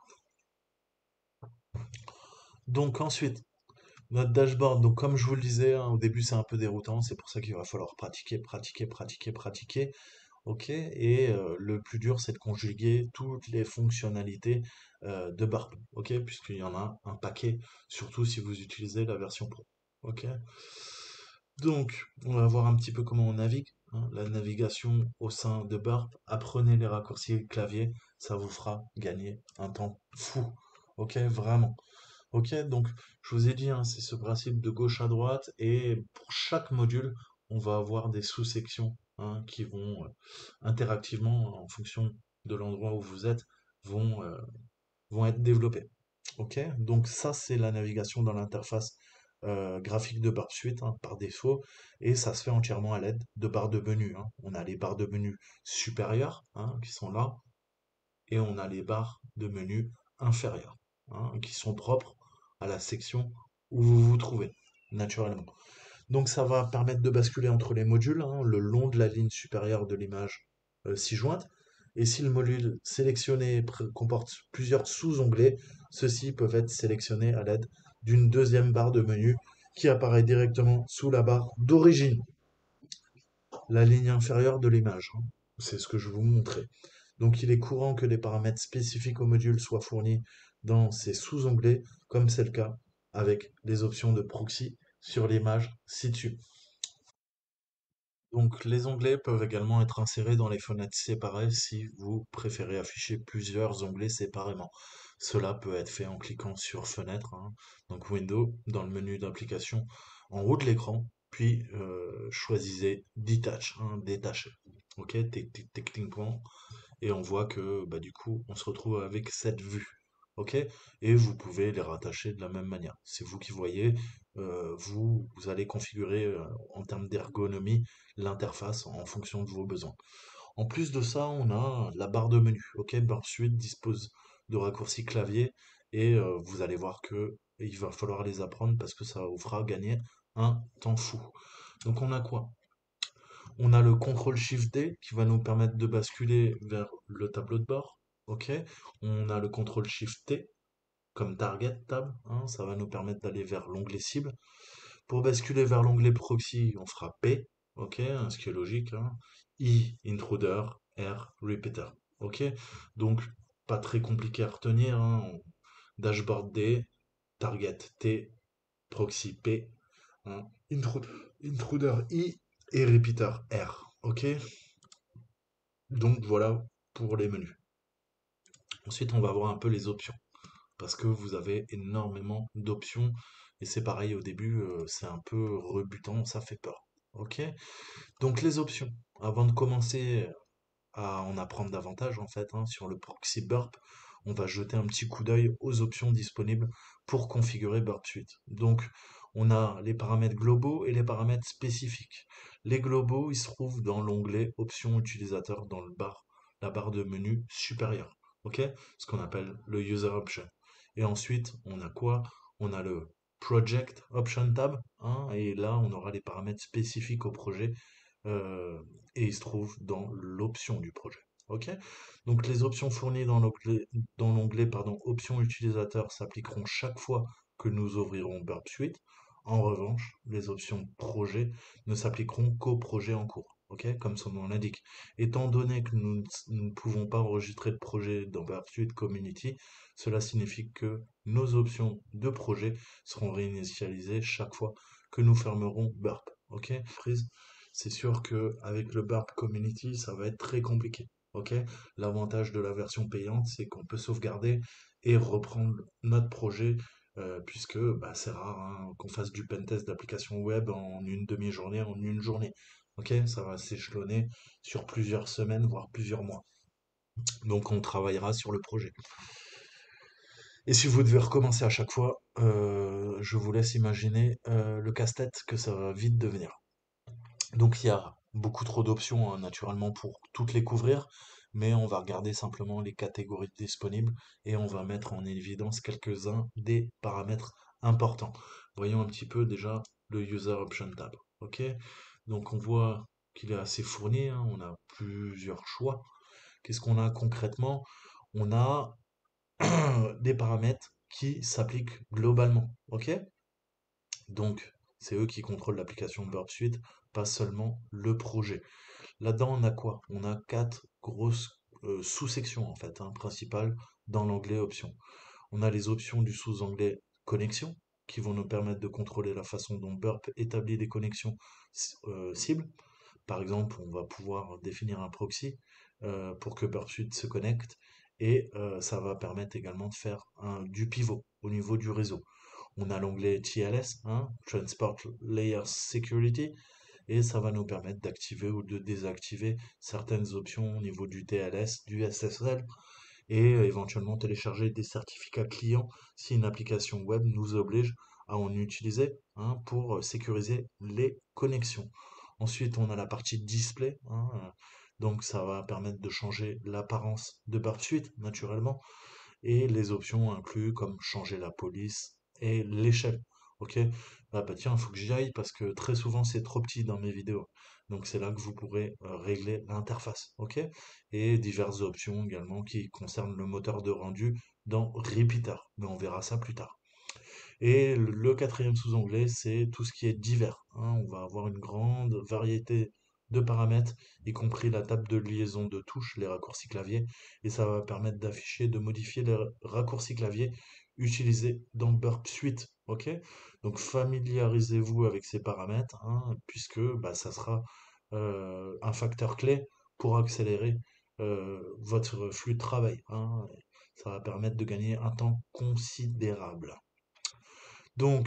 Donc ensuite, notre dashboard, donc comme je vous le disais, hein, au début c'est un peu déroutant, c'est pour ça qu'il va falloir pratiquer, pratiquer, pratiquer, pratiquer, ok? Et le plus dur, c'est de conjuguer toutes les fonctionnalités de Burp, ok? Puisqu'il y en a un paquet, surtout si vous utilisez la version Pro, ok? Donc, on va voir un petit peu comment on navigue, hein. La navigation au sein de Burp, apprenez les raccourcis clavier, ça vous fera gagner un temps fou. Ok, vraiment. Ok, donc je vous ai dit, hein, c'est ce principe de gauche à droite, et pour chaque module, on va avoir des sous-sections, hein, qui vont interactivement, en fonction de l'endroit où vous êtes, vont, euh, vont être développées. Ok, donc ça c'est la navigation dans l'interface graphique de Burp Suite, hein, par défaut, et ça se fait entièrement à l'aide de barres de menu, hein. On a les barres de menu supérieures, hein, qui sont là, et on a les barres de menu inférieures, hein, qui sont propres à la section où vous vous trouvez, naturellement. Donc ça va permettre de basculer entre les modules, hein, le long de la ligne supérieure de l'image ci-jointe. Et si le module sélectionné comporte plusieurs sous-onglets, ceux-ci peuvent être sélectionnés à l'aide d'une deuxième barre de menu qui apparaît directement sous la barre d'origine, la ligne inférieure de l'image, hein. C'est ce que je vous montrais. Donc il est courant que des paramètres spécifiques au module soient fournis dans ces sous-onglets, comme c'est le cas avec les options de proxy sur l'image ci-dessus. Donc les onglets peuvent également être insérés dans les fenêtres séparées si vous préférez afficher plusieurs onglets séparément. Cela peut être fait en cliquant sur Fenêtre, hein, donc Window, dans le menu d'application en haut de l'écran, puis choisissez Detach, hein, détacher. Ok, techniquement, et on voit que bah, du coup, on se retrouve avec cette vue. Ok? Et vous pouvez les rattacher de la même manière. C'est vous qui voyez, vous allez configurer en termes d'ergonomie l'interface en fonction de vos besoins. En plus de ça, on a la barre de menu. Ok, Burp Suite dispose de raccourcis clavier et vous allez voir que il va falloir les apprendre parce que ça vous fera gagner un temps fou. Donc on a quoi? On a le contrôle Shift D qui va nous permettre de basculer vers le tableau de bord. Ok. On a le contrôle Shift T comme Target Tab, hein, ça va nous permettre d'aller vers l'onglet cible. Pour basculer vers l'onglet proxy, on fera P, ok, hein, ce qui est logique, hein. I, intruder, R, repeater, ok. Donc pas très compliqué à retenir, hein. Dashboard D, Target T, proxy P, hein, intruder I et repeater R, ok. Donc voilà pour les menus. Ensuite, on va voir un peu les options, parce que vous avez énormément d'options, et c'est pareil au début, c'est un peu rebutant, ça fait peur. Ok? Donc les options, avant de commencer à en apprendre davantage en fait, hein, sur le proxy Burp, on va jeter un petit coup d'œil aux options disponibles pour configurer Burp Suite. Donc on a les paramètres globaux et les paramètres spécifiques. Les globaux, ils se trouvent dans l'onglet Options utilisateurs dans la barre de menu supérieure. Ok? Ce qu'on appelle le User Option. Et ensuite, on a quoi? On a le Project Option Tab, hein, et là, on aura les paramètres spécifiques au projet, euh, et il se trouve dans l'option du projet. Ok? Donc les options fournies dans l'onglet pardon, options utilisateurs s'appliqueront chaque fois que nous ouvrirons Burp Suite. En revanche, les options projet ne s'appliqueront qu'au projet en cours. Ok? Comme son nom l'indique. Étant donné que nous ne pouvons pas enregistrer de projet dans Burp Suite Community, cela signifie que nos options de projet seront réinitialisées chaque fois que nous fermerons Burp. Ok? C'est sûr que avec le Burp Community, ça va être très compliqué. Ok? L'avantage de la version payante, c'est qu'on peut sauvegarder et reprendre notre projet, puisque bah, c'est rare, hein, qu'on fasse du pentest d'application web en une demi-journée, en une journée. Ok? Ça va s'échelonner sur plusieurs semaines, voire plusieurs mois. Donc on travaillera sur le projet. Et si vous devez recommencer à chaque fois, je vous laisse imaginer le casse-tête que ça va vite devenir. Donc il y a beaucoup trop d'options, hein, naturellement, pour toutes les couvrir, mais on va regarder simplement les catégories disponibles et on va mettre en évidence quelques-uns des paramètres importants. Voyons un petit peu déjà le User Option tab. Ok? Donc on voit qu'il est assez fourni, hein, on a plusieurs choix. Qu'est-ce qu'on a concrètement? On a des paramètres qui s'appliquent globalement. Ok? Donc c'est eux qui contrôlent l'application Burp Suite, pas seulement le projet. Là-dedans, on a quoi? On a quatre grosses sous-sections en fait, hein, principales dans l'onglet options. On a les options du sous-onglet connexion qui vont nous permettre de contrôler la façon dont Burp établit des connexions cibles. Par exemple, on va pouvoir définir un proxy pour que Burp Suite se connecte et ça va permettre également de faire du pivot au niveau du réseau. On a l'onglet TLS, hein, Transport Layer Security, et ça va nous permettre d'activer ou de désactiver certaines options au niveau du TLS, du SSL et éventuellement télécharger des certificats clients si une application web nous oblige à en utiliser, hein, pour sécuriser les connexions. Ensuite, on a la partie display, hein, donc ça va permettre de changer l'apparence de Burp Suite naturellement et les options incluses comme changer la police et l'échelle. Ok? Ah bah tiens, il faut que j'y aille parce que très souvent c'est trop petit dans mes vidéos. Donc c'est là que vous pourrez régler l'interface. Ok? Et diverses options également qui concernent le moteur de rendu dans Repeater. Mais on verra ça plus tard. Et le quatrième sous-onglet, c'est tout ce qui est divers, hein. On va avoir une grande variété de paramètres, y compris la table de liaison de touches, les raccourcis clavier, et ça va permettre d'afficher, de modifier les raccourcis clavier utilisés dans Burp Suite. Ok? Donc familiarisez-vous avec ces paramètres, hein, puisque bah, ça sera un facteur clé pour accélérer votre flux de travail, hein. Ça va permettre de gagner un temps considérable. Donc,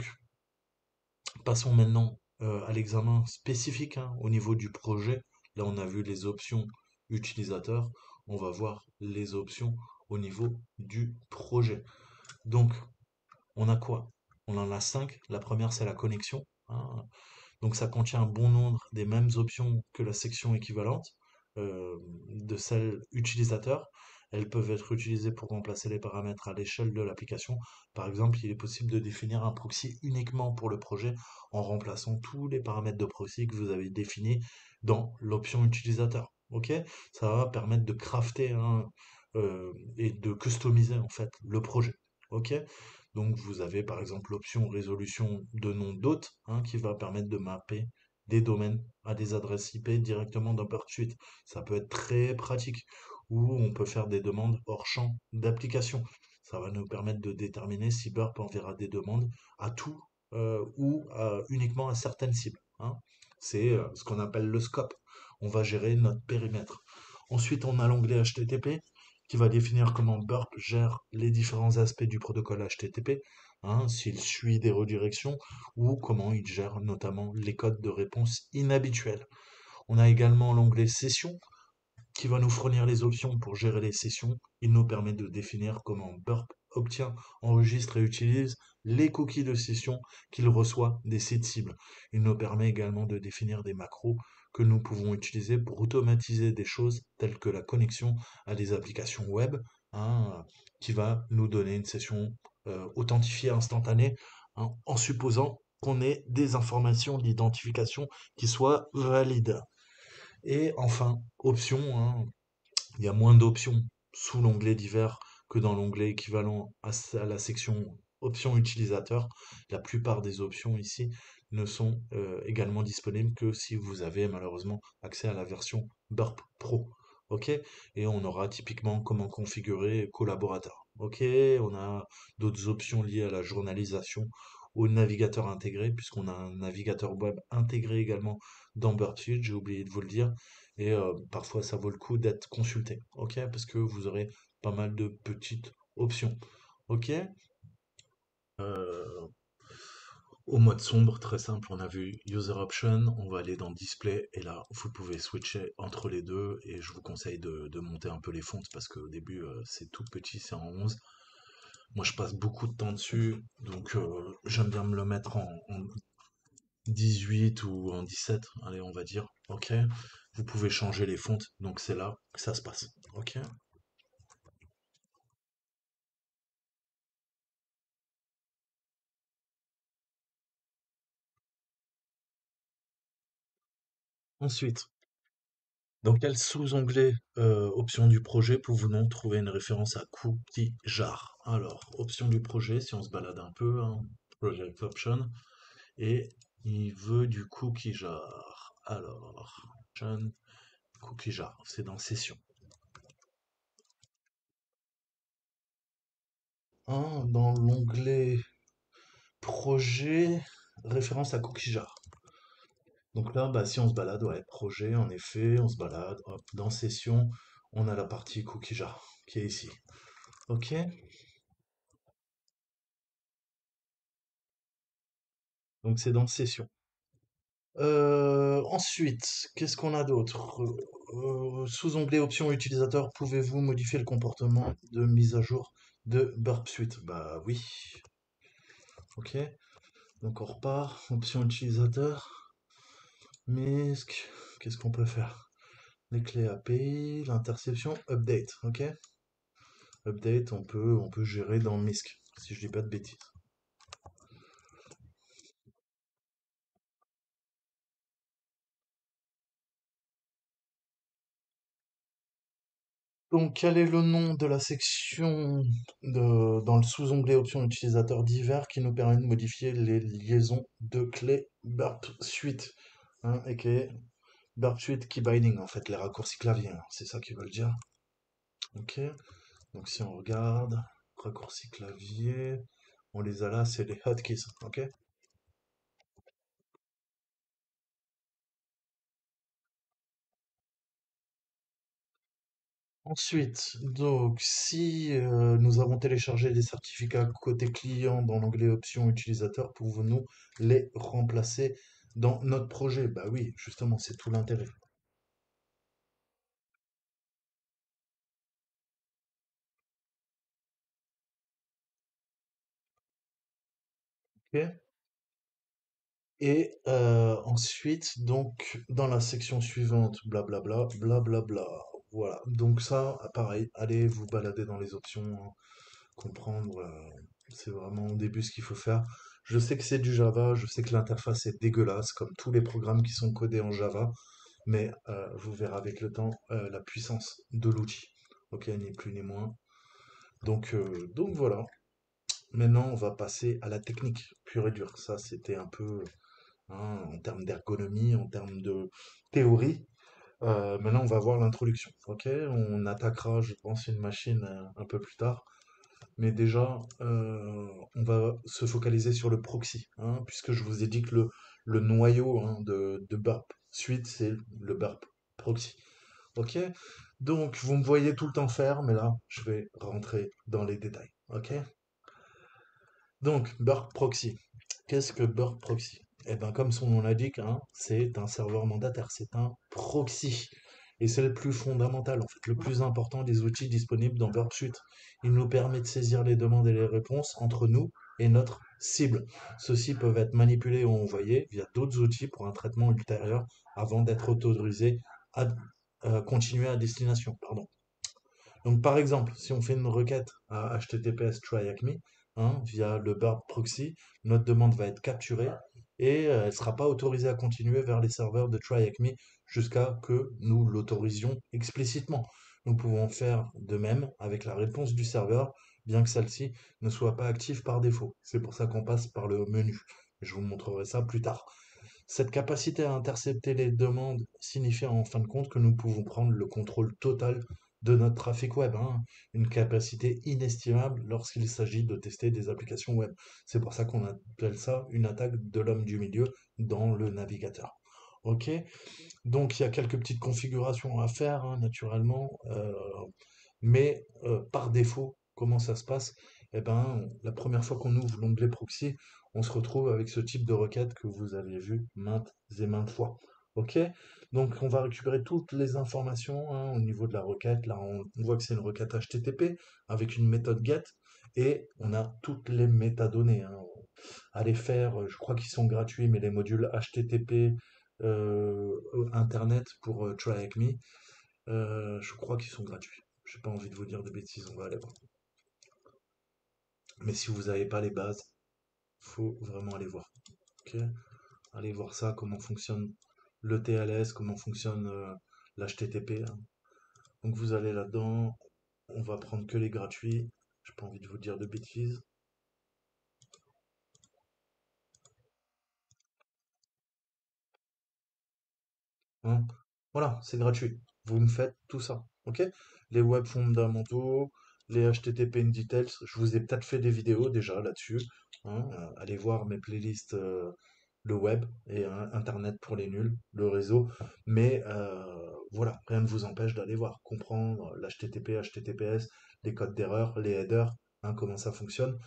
passons maintenant à l'examen spécifique, hein, au niveau du projet. Là, on a vu les options utilisateurs. On va voir les options au niveau du projet. Donc, on a quoi? On en a cinq. La première, c'est la connexion, hein. Donc ça contient un bon nombre des mêmes options que la section équivalente de celle utilisateur. Elles peuvent être utilisées pour remplacer les paramètres à l'échelle de l'application. Par exemple, il est possible de définir un proxy uniquement pour le projet en remplaçant tous les paramètres de proxy que vous avez définis dans l'option utilisateur. Ok? Ça va permettre de crafter, hein, et de customiser en fait le projet. Ok? Donc vous avez par exemple l'option résolution de nom d'hôte, hein, qui va permettre de mapper des domaines à des adresses IP directement dans Burp Suite. Ça peut être très pratique. Ou on peut faire des demandes hors champ d'application. Ça va nous permettre de déterminer si Burp enverra des demandes à tout uniquement à certaines cibles, hein. C'est ce qu'on appelle le scope. On va gérer notre périmètre. Ensuite, on a l'onglet HTTP qui va définir comment Burp gère les différents aspects du protocole HTTP, hein, s'il suit des redirections ou comment il gère notamment les codes de réponse inhabituels. On a également l'onglet Session qui va nous fournir les options pour gérer les sessions. Il nous permet de définir comment Burp obtient, enregistre et utilise les cookies de session qu'il reçoit des sites cibles. Il nous permet également de définir des macros que nous pouvons utiliser pour automatiser des choses telles que la connexion à des applications web, hein, qui va nous donner une session authentifiée instantanée, hein, en supposant qu'on ait des informations d'identification qui soient valides. Et enfin, options, hein, il y a moins d'options sous l'onglet divers que dans l'onglet équivalent à la section options utilisateur. La plupart des options ici ne sont également disponibles que si vous avez malheureusement accès à la version Burp Pro. Ok? Et on aura typiquement comment configurer collaborateur. Ok? On a d'autres options liées à la journalisation, au navigateur intégré, puisqu'on a un navigateur web intégré également dans Burp Suite, j'ai oublié de vous le dire. Et parfois, ça vaut le coup d'être consulté, ok? Parce que vous aurez pas mal de petites options, ok? Euh, Au mode sombre, très simple, on a vu User Option, on va aller dans Display, et là, vous pouvez switcher entre les deux, et je vous conseille de monter un peu les fontes, parce qu'au début, c'est tout petit, c'est en 11. Moi, je passe beaucoup de temps dessus, donc j'aime bien me le mettre en 18 ou en 17, allez, on va dire. Ok. Vous pouvez changer les fontes, donc c'est là que ça se passe. Ok. Ensuite, dans quel sous-onglet option du projet pouvons-nous trouver une référence à cookie jar? Alors, option du projet, si on se balade un peu, hein, project option, et il veut du cookie jar. Alors, option, cookie jar, c'est dans session. Hein, dans l'onglet projet, référence à cookie jar. Donc là, bah, si on se balade, ouais, projet, en effet, on se balade, hop, dans session, on a la partie cookie jar qui est ici. Ok? Donc c'est dans session. Ensuite, qu'est-ce qu'on a d'autre? Sous-onglet options utilisateur, pouvez-vous modifier le comportement de mise à jour de Burp Suite? Bah oui. Ok. Donc on repart. Options utilisateur. MISC. Qu'est-ce qu'on peut faire? Les clés API, l'interception, update. Ok. Update, on peut gérer dans MISC, si je dis pas de bêtises. Donc, quel est le nom de la section dans le sous-onglet options utilisateurs divers qui nous permet de modifier les liaisons de clés Burp Suite, hein, et Burp Suite Key Binding, en fait, les raccourcis clavier, hein, c'est ça qu'ils veulent dire. Ok, donc si on regarde, raccourcis clavier, on les a là, c'est les hotkeys, ok? Ensuite, donc, si nous avons téléchargé les certificats côté client dans l'onglet options utilisateurs, pouvons-nous les remplacer dans notre projet? Bah oui, justement, c'est tout l'intérêt. Ok. Et ensuite, donc, dans la section suivante, blablabla, blablabla. Voilà. Donc ça, pareil, allez vous balader dans les options, hein, comprendre. C'est vraiment au début ce qu'il faut faire. Je sais que c'est du Java, je sais que l'interface est dégueulasse, comme tous les programmes qui sont codés en Java, mais vous verrez avec le temps la puissance de l'outil. Ok, ni plus ni moins. Donc voilà. Maintenant, on va passer à la technique pure et dure. Ça, c'était un peu hein, en termes d'ergonomie, en termes de théorie. Maintenant, on va voir l'introduction. Ok, on attaquera, je pense, une machine un peu plus tard. Mais déjà, on va se focaliser sur le proxy, hein, puisque je vous ai dit que le noyau hein, de Burp Suite, c'est le Burp Proxy. Ok? Donc, vous me voyez tout le temps faire, mais là, je vais rentrer dans les détails. Ok? Donc, Burp Proxy. Qu'est-ce que Burp Proxy? Eh bien, comme son nom l'indique, hein, c'est un serveur mandataire, c'est un proxy. Et c'est le plus fondamental, en fait, le plus important des outils disponibles dans Burp Suite. Il nous permet de saisir les demandes et les réponses entre nous et notre cible. Ceux-ci peuvent être manipulés ou envoyés via d'autres outils pour un traitement ultérieur avant d'être autorisés à continuer à destination. Pardon. Donc, par exemple, si on fait une requête à HTTPS try avec me, hein, via le burp proxy, notre demande va être capturée et elle ne sera pas autorisée à continuer vers les serveurs de try avec me jusqu'à que nous l'autorisions explicitement. Nous pouvons faire de même avec la réponse du serveur, bien que celle-ci ne soit pas active par défaut. C'est pour ça qu'on passe par le menu. Je vous montrerai ça plus tard. Cette capacité à intercepter les demandes signifie en fin de compte que nous pouvons prendre le contrôle total de notre trafic web, hein. Une capacité inestimable lorsqu'il s'agit de tester des applications web. C'est pour ça qu'on appelle ça une attaque de l'homme du milieu dans le navigateur. Ok, donc il y a quelques petites configurations à faire, hein, naturellement, mais par défaut, comment ça se passe? Eh ben, la première fois qu'on ouvre l'onglet proxy, on se retrouve avec ce type de requête que vous avez vu maintes et maintes fois. Ok? Donc on va récupérer toutes les informations hein, au niveau de la requête. Là, on voit que c'est une requête HTTP avec une méthode GET et on a toutes les métadonnées, hein. Allez faire, je crois qu'ils sont gratuits, mais les modules HTTP Internet pour Try Avec Me, je crois qu'ils sont gratuits. J'ai pas envie de vous dire de bêtises, on va aller voir. Mais si vous n'avez pas les bases, faut vraiment aller voir. Ok. Allez voir ça, comment fonctionne le TLS, comment fonctionne l'HTTP, hein. Donc vous allez là-dedans, on va prendre que les gratuits. J'ai pas envie de vous dire de bêtises. Hein. Voilà, c'est gratuit. Vous me faites tout ça, ok? Les web fondamentaux, les HTTP in details, je vous ai peut-être fait des vidéos déjà là-dessus, hein. Allez voir mes playlists, le web et Internet pour les nuls, le réseau. Mais voilà, rien ne vous empêche d'aller voir, comprendre l'HTTP, HTTPS, les codes d'erreur, les headers, hein, comment ça fonctionne,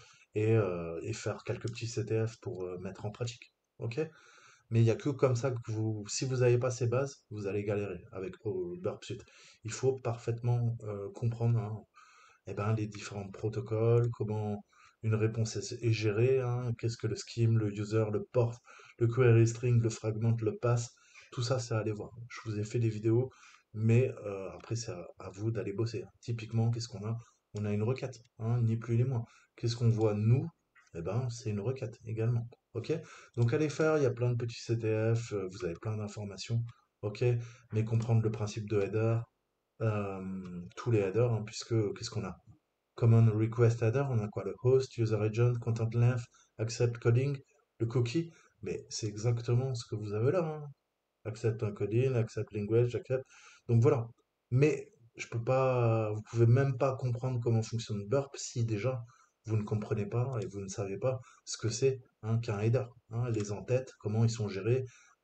et faire quelques petits CTF pour mettre en pratique, ok? Mais il n'y a que comme ça que vous, si vous n'avez pas ces bases, vous allez galérer avec Burp Suite. Il faut parfaitement comprendre, hein, eh ben, les différents protocoles, comment une réponse est gérée, hein, qu'est-ce que le scheme, le user, le port, le query string, le fragment, le pass, tout ça, c'est à aller voir. Je vous ai fait des vidéos, mais après, c'est à vous d'aller bosser. Typiquement, qu'est-ce qu'on a? On a une requête, hein, ni plus ni moins. Qu'est-ce qu'on voit, nous? Eh ben, c'est une requête également. Ok? Donc, allez faire, il y a plein de petits CTF, vous avez plein d'informations. Ok? Mais comprendre le principe de header, tous les headers, hein, puisque qu'est-ce qu'on a? Common request header, on a quoi? Le host, user agent, content length, accept coding, le cookie. Mais c'est exactement ce que vous avez là, hein. Accept un coding, accept language, accept. Donc voilà. Mais je peux pas, vous pouvez même pas comprendre comment fonctionne Burp si déjà vous ne comprenez pas et vous ne savez pas ce que c'est, hein, qu'un header, hein, les entêtes, comment ils sont gérés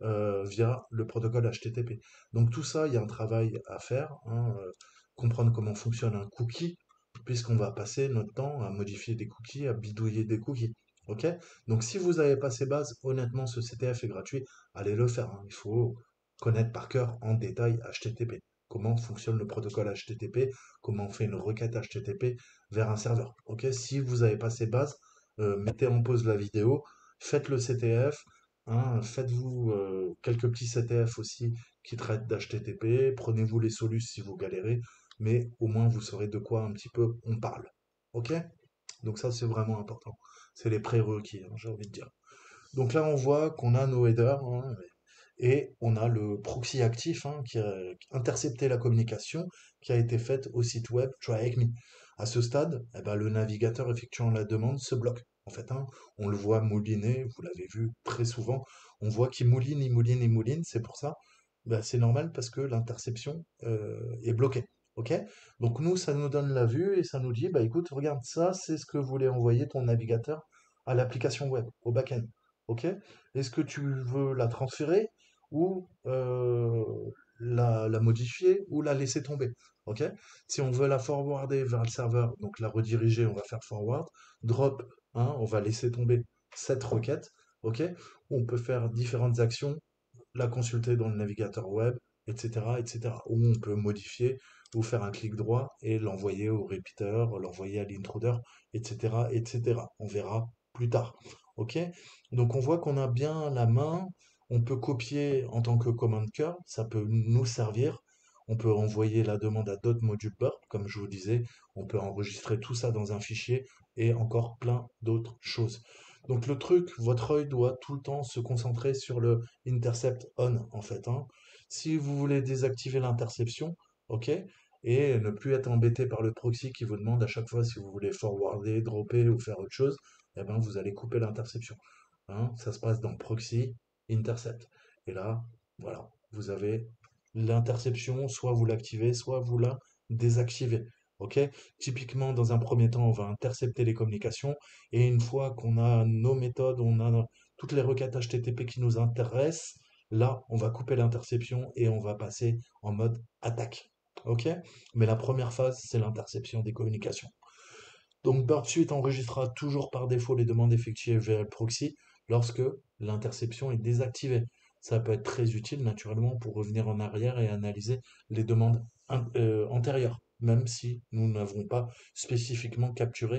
via le protocole HTTP. Donc tout ça, il y a un travail à faire, hein, comprendre comment fonctionne un cookie, puisqu'on va passer notre temps à modifier des cookies, à bidouiller des cookies. Ok? Donc si vous n'avez pas ces bases, honnêtement, ce CTF est gratuit, allez le faire, hein. Il faut connaître par cœur en détail HTTP. Comment fonctionne le protocole HTTP, comment on fait une requête HTTP vers un serveur. Ok, si vous n'avez pas ces bases, mettez en pause la vidéo, faites le CTF, hein, faites-vous quelques petits CTF aussi qui traitent d'HTTP, prenez-vous les solutions si vous galérez, mais au moins vous saurez de quoi un petit peu on parle. Ok? Donc ça c'est vraiment important. C'est les prérequis, hein, j'ai envie de dire. Donc là, on voit qu'on a nos headers, hein, et on a le proxy actif, hein, qui a intercepté la communication qui a été faite au site web Try Avec Me. À ce stade, eh ben, le navigateur effectuant la demande se bloque. En fait, hein, on le voit mouliner, vous l'avez vu très souvent, on voit qu'il mouline, il mouline, il mouline, c'est pour ça. Ben, c'est normal parce que l'interception est bloquée. Ok? Donc nous, ça nous donne la vue et ça nous dit, bah écoute, regarde ça, c'est ce que voulait envoyer ton navigateur à l'application web, au back-end. Ok? Est-ce que tu veux la transférer ou la modifier ou la laisser tomber? Ok? Si on veut la forwarder vers le serveur, donc la rediriger, on va faire forward. Drop, hein, on va laisser tomber cette requête. Ok? On peut faire différentes actions, la consulter dans le navigateur web, etc., etc. Ou on peut modifier ou faire un clic droit et l'envoyer au repeater, l'envoyer à l'intruder, etc., etc. On verra plus tard. Ok? Donc on voit qu'on a bien la main. On peut copier en tant que command cœur, ça peut nous servir. On peut envoyer la demande à d'autres modules burp, comme je vous disais. On peut enregistrer tout ça dans un fichier et encore plein d'autres choses. Donc le truc, votre œil doit tout le temps se concentrer sur le intercept on en fait, hein. Si vous voulez désactiver l'interception, ok, et ne plus être embêté par le proxy qui vous demande à chaque fois si vous voulez forwarder, dropper ou faire autre chose, eh ben vous allez couper l'interception, hein. Ça se passe dans proxy, intercept. Et là, voilà, vous avez l'interception, soit vous l'activez, soit vous la désactivez. Ok? Typiquement, dans un premier temps, on va intercepter les communications et une fois qu'on a nos méthodes, on a toutes les requêtes HTTP qui nous intéressent, là, on va couper l'interception et on va passer en mode attaque. Ok? Mais la première phase, c'est l'interception des communications. Donc Burp Suite enregistrera toujours par défaut les demandes effectuées via le proxy lorsque l'interception est désactivée. Ça peut être très utile naturellement pour revenir en arrière et analyser les demandes antérieures, même si nous n'avons pas spécifiquement capturé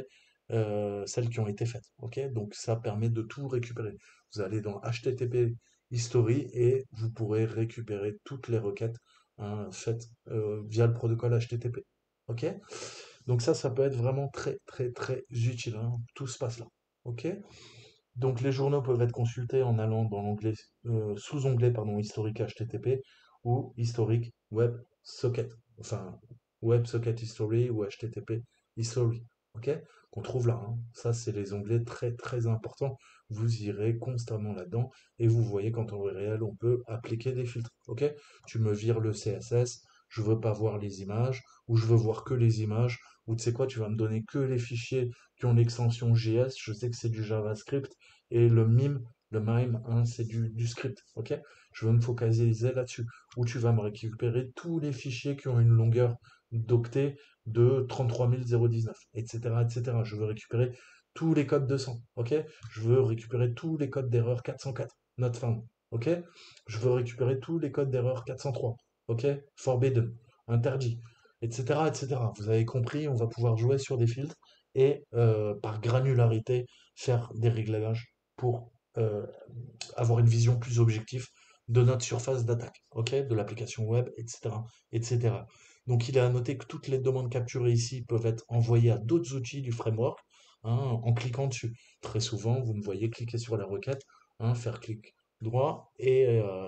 celles qui ont été faites. Ok? Donc ça permet de tout récupérer. Vous allez dans HTTP History et vous pourrez récupérer toutes les requêtes hein, faites via le protocole HTTP. Ok? Donc ça peut être vraiment très très très utile. Hein. Tout se passe là. Ok? Donc les journaux peuvent être consultés en allant dans l'onglet sous-onglet pardon historique HTTP ou historique Web Socket, enfin Web Socket History ou HTTP History, ok? Qu'on trouve là. Hein. Ça c'est les onglets très très importants. Vous irez constamment là-dedans et vous voyez qu'en temps réel on peut appliquer des filtres, ok? Tu me vires le CSS, je veux pas voir les images ou je veux voir que les images ou tu sais quoi, tu vas me donner que les fichiers qui ont l'extension JS. Je sais que c'est du JavaScript et le mime, hein, c'est du script, ok? Je veux me focaliser là-dessus. Où tu vas me récupérer tous les fichiers qui ont une longueur d'octet de 33019, etc., etc. Je veux récupérer tous les codes 200, ok? Je veux récupérer tous les codes d'erreur 404, not found, ok? Je veux récupérer tous les codes d'erreur 403, ok? Forbidden, interdit, etc., etc. Vous avez compris, on va pouvoir jouer sur des filtres et par granularité faire des réglages pour avoir une vision plus objective de notre surface d'attaque, ok, de l'application web, etc., etc. Donc il est à noter que toutes les demandes capturées ici peuvent être envoyées à d'autres outils du framework hein, en cliquant dessus. Très souvent, vous me voyez cliquer sur la requête, hein, faire clic droit et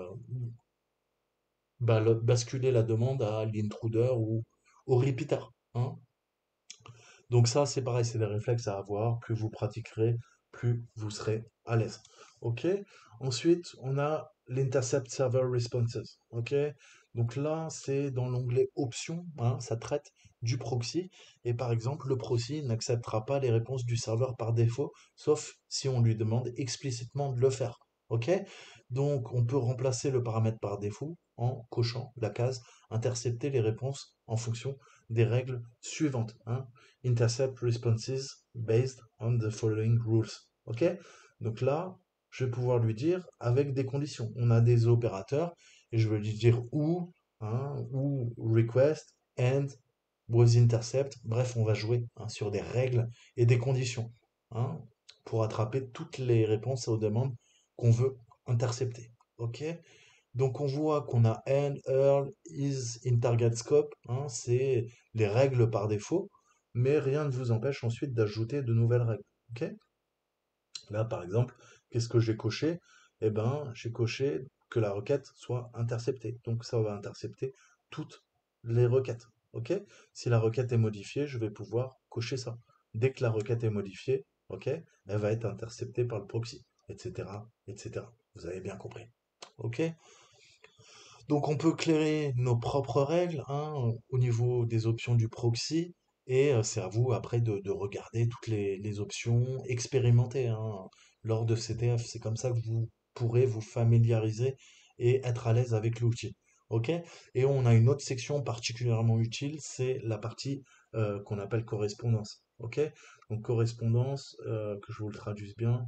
basculer la demande à l'intruder ou au repeater. Hein. Donc ça, c'est pareil, c'est des réflexes à avoir. Plus vous pratiquerez, plus vous serez à l'aise. OK? Ensuite, on a l'Intercept Server Responses. OK? Donc là, c'est dans l'onglet Options, hein, ça traite du proxy. Et par exemple, le proxy n'acceptera pas les réponses du serveur par défaut, sauf si on lui demande explicitement de le faire. OK? Donc, on peut remplacer le paramètre par défaut en cochant la case Intercepter les réponses en fonction des règles suivantes. Hein intercept responses based on the following rules. OK? Donc là, je vais pouvoir lui dire avec des conditions. On a des opérateurs et je vais lui dire hein, ou request, and, was intercept. Bref, on va jouer hein, sur des règles et des conditions hein, pour attraper toutes les réponses aux demandes qu'on veut intercepter. OK? Donc on voit qu'on a and, earl, is, in target scope, hein, c'est les règles par défaut, mais rien ne vous empêche ensuite d'ajouter de nouvelles règles. Ok? Là par exemple, qu'est-ce que j'ai coché? Eh ben, j'ai coché que la requête soit interceptée. Donc ça va intercepter toutes les requêtes. Ok? Si la requête est modifiée, je vais pouvoir cocher ça. Dès que la requête est modifiée, ok, elle va être interceptée par le proxy, etc., etc. Vous avez bien compris. Ok? Donc on peut clairer nos propres règles hein, au niveau des options du proxy et c'est à vous après de regarder toutes les options, expérimenter hein, lors de CTF. C'est comme ça que vous pourrez vous familiariser et être à l'aise avec l'outil. Ok? Et on a une autre section particulièrement utile, c'est la partie qu'on appelle correspondance. Ok? Donc correspondance, que je vous le traduise bien.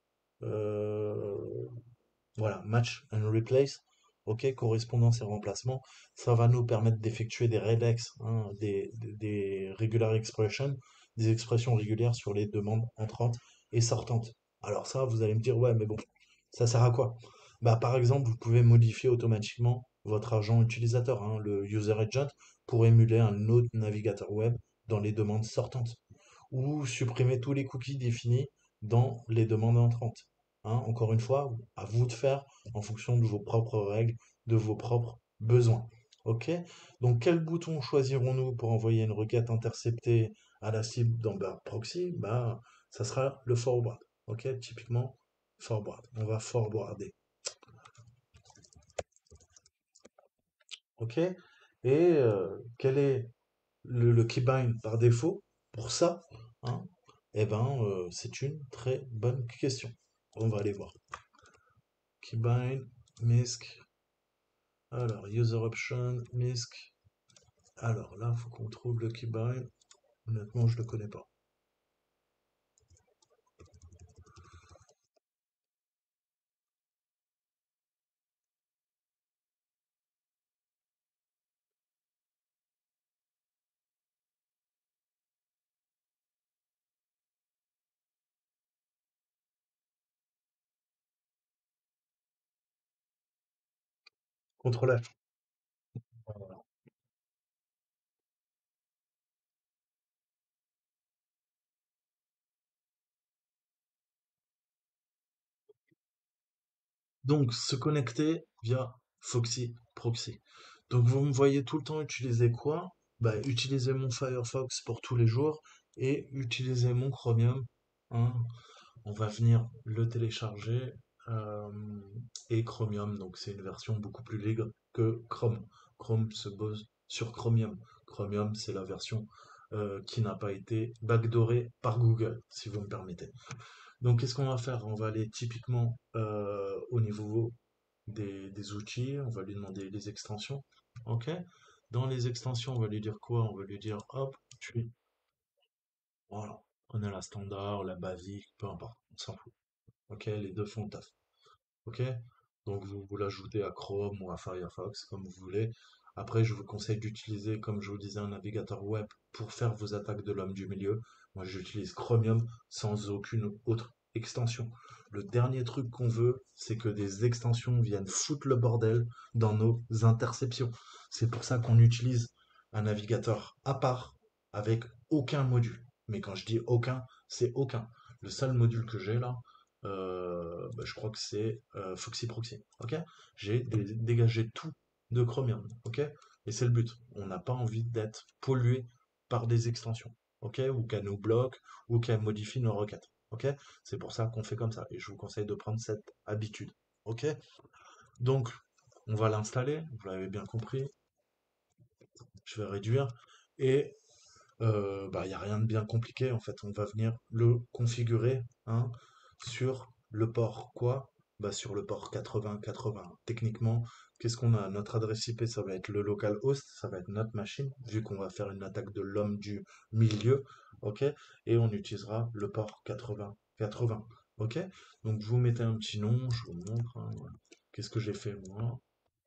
euh, voilà, match and replace, ok, correspondance et remplacement, ça va nous permettre d'effectuer des regex, hein, des regular expressions, des expressions régulières sur les demandes entrantes et sortantes. Alors ça, vous allez me dire, ouais, mais bon, ça sert à quoi? Bah, par exemple, vous pouvez modifier automatiquement votre agent utilisateur, hein, le user agent, pour émuler un autre navigateur web dans les demandes sortantes ou supprimer tous les cookies définis dans les demandes entrantes. Hein, encore une fois, à vous de faire en fonction de vos propres règles, de vos propres besoins. Ok? Donc, quel bouton choisirons-nous pour envoyer une requête interceptée à la cible dans proxy? Bah, ça sera le forward. Ok? Typiquement, forward. On va forwarder. Ok? Et quel est le keybind par défaut pour ça? Hein eh ben, c'est une très bonne question. On va aller voir. Keybind, MISC. Alors, user option, MISC. Alors là, il faut qu'on trouve le keybind. Honnêtement, je ne le connais pas. Contrôleur. Voilà. Donc, se connecter via Foxy Proxy. Donc, vous me voyez tout le temps utiliser quoi? Bah, utiliser mon Firefox pour tous les jours et utiliser mon Chromium, hein. On va venir le télécharger euh, et Chromium, donc c'est une version beaucoup plus libre que Chrome. Chrome se base sur Chromium. Chromium, c'est la version qui n'a pas été backdoorée par Google, si vous me permettez. Donc, qu'est-ce qu'on va faire? On va aller typiquement au niveau des outils, on va lui demander les extensions. Ok? Dans les extensions, on va lui dire quoi? On va lui dire, hop, voilà. On a la standard, la basique, peu importe, on s'en fout. Ok? Les deux font le taf. Ok? Donc vous l'ajoutez à Chrome ou à Firefox, comme vous voulez. Après, je vous conseille d'utiliser, comme je vous disais, un navigateur web pour faire vos attaques de l'homme du milieu. Moi, j'utilise Chromium sans aucune autre extension. Le dernier truc qu'on veut, c'est que des extensions viennent foutre le bordel dans nos interceptions. C'est pour ça qu'on utilise un navigateur à part avec aucun module. Mais quand je dis aucun, c'est aucun. Le seul module que j'ai là, bah, je crois que c'est Foxy Proxy. Ok? J'ai dégagé tout de Chromium. Ok? Et c'est le but. On n'a pas envie d'être pollué par des extensions. Ok? Ou qu'elles nous bloquent, ou qu'elles modifient nos requêtes. Ok? C'est pour ça qu'on fait comme ça. Et je vous conseille de prendre cette habitude. Ok? Donc, on va l'installer. Vous l'avez bien compris. Je vais réduire. Et bah, il n'y a rien de bien compliqué en fait. On va venir le configurer, hein, sur le port quoi? Bah, sur le port 80-80. Techniquement, qu'est-ce qu'on a? Notre adresse IP, ça va être le localhost, ça va être notre machine, vu qu'on va faire une attaque de l'homme du milieu, ok? Et on utilisera le port 80-80, ok? Donc vous mettez un petit nom, je vous montre, hein, voilà. Qu'est-ce que j'ai fait moi?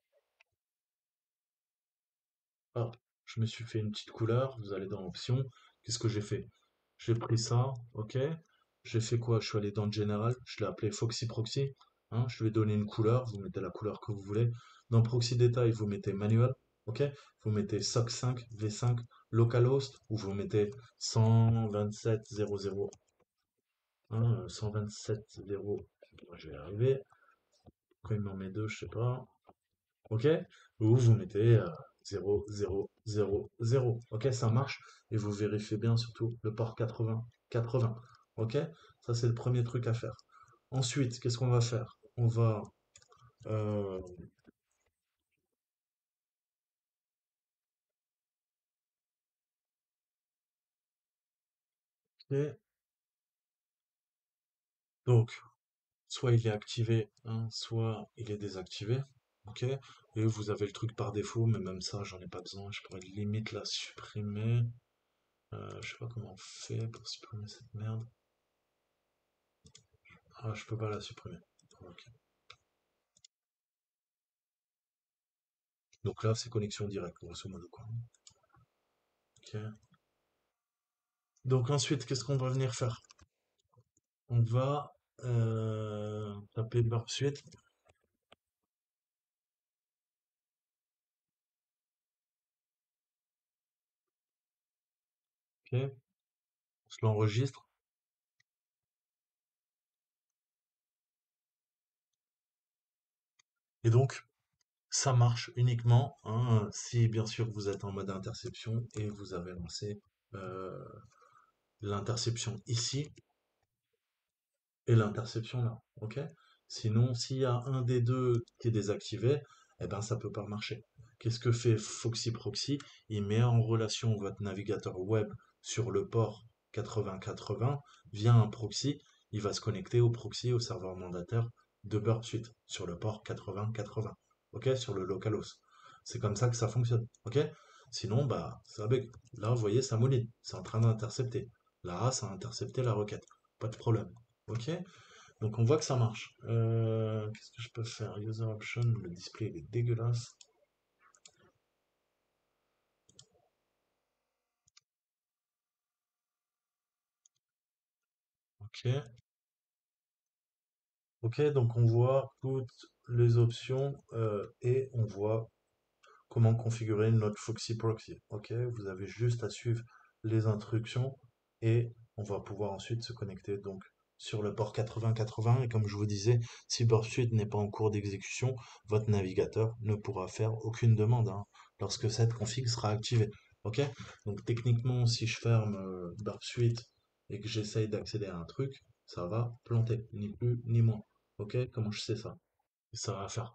Ah, je me suis fait une petite couleur, vous allez dans Options. Qu'est-ce que j'ai fait? J'ai pris ça, ok. J'ai fait quoi? Je suis allé dans le général, je l'ai appelé Foxy Proxy. Hein, je lui ai donné une couleur, vous mettez la couleur que vous voulez. Dans Proxy Détail, vous mettez Manual, ok. Vous mettez SOC 5, V5, Localhost, ou vous mettez 127.0.0, hein, 127.0, je vais y arriver. Quand il m'en met deux, je sais pas. Ok? Ou vous mettez 0, 0, 0, 0. Ok, ça marche. Et vous vérifiez bien surtout le port 80, 80. Ok? Ça, c'est le premier truc à faire. Ensuite, qu'est-ce qu'on va faire? On va... euh, ok. Donc, soit il est activé, hein, soit il est désactivé. Ok? Et vous avez le truc par défaut, mais même ça, j'en ai pas besoin. Je pourrais limite la supprimer. Je sais pas comment on fait pour supprimer cette merde. Ah, je peux pas la supprimer. Ok. Donc là, c'est connexion directe, grosso modo, quoi. Ok. Donc ensuite, qu'est-ce qu'on va venir faire? On va taper Burp Suite. Ok. Je l'enregistre. Et donc, ça marche uniquement, hein, si bien sûr vous êtes en mode interception et vous avez lancé euh, l'interception ici et l'interception là. Ok? Sinon, s'il y a un des deux qui est désactivé, eh ben ça peut pas marcher. Qu'est-ce que fait Foxy Proxy? Il met en relation votre navigateur web sur le port 8080 via un proxy. Il va se connecter au proxy, au serveur mandataire de Burp Suite sur le port 8080. Ok? Sur le localhost. C'est comme ça que ça fonctionne. Ok? Sinon, bah, ça bug. Là, vous voyez, ça mouline. C'est en train d'intercepter. Là, ça a intercepté la requête. Pas de problème. Ok? Donc on voit que ça marche. Qu'est-ce que je peux faire? User option, le display il est dégueulasse. Ok. Ok, donc on voit put les options et on voit comment configurer notre Foxy Proxy. Ok, vous avez juste à suivre les instructions et on va pouvoir ensuite se connecter donc sur le port 8080 et comme je vous disais, si Burp Suite n'est pas en cours d'exécution, votre navigateur ne pourra faire aucune demande hein, lorsque cette config sera activée. Ok, donc techniquement, si je ferme Burp Suite et que j'essaye d'accéder à un truc, ça va planter, ni plus ni moins. Ok, comment je sais ça? Ça va faire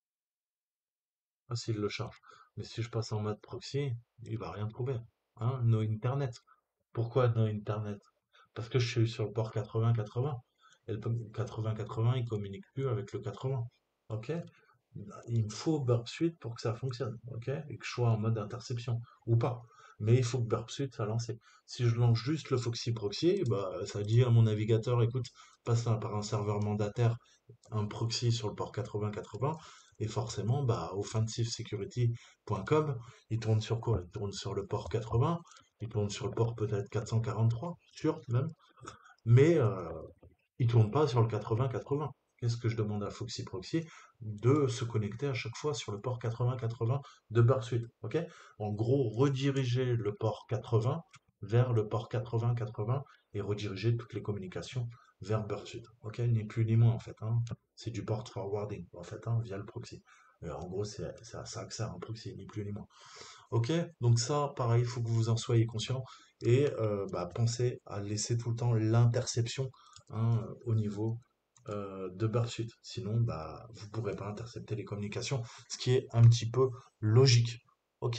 ah, s'il le charge. Mais si je passe en mode proxy, il va rien trouver. Hein, no internet. Pourquoi no internet? Parce que je suis sur le port 80-80. Et le 80-80, il communique plus avec le 80. Ok? Il me faut Burp Suite pour que ça fonctionne. Ok? Et que je sois en mode interception. Ou pas. Mais il faut que Burp Suite soit lancé. Si je lance juste le Foxy Proxy, bah, ça dit à mon navigateur, écoute, passe par un serveur mandataire un proxy sur le port 80-80 et forcément bah offensivesecurity.com il tourne sur quoi? Il tourne sur le port 80, il tourne sur le port peut-être 443, sûr même, mais il tourne pas sur le 80-80. Qu'est-ce que je demande à Foxy Proxy? De se connecter à chaque fois sur le port 80-80 de Bursuite, ok? En gros, rediriger le port 80 vers le port 80-80 et rediriger toutes les communications vers Bursuite, ok? Ni plus ni moins en fait, hein. C'est du port forwarding en fait, hein, via le proxy. En gros, c'est à ça que sert un proxy, ni plus ni moins. Ok, donc ça, pareil, il faut que vous en soyez conscient et bah, pensez à laisser tout le temps l'interception hein, au niveau de Bursuit. Sinon, bah, vous ne pourrez pas intercepter les communications, ce qui est un petit peu logique. Ok?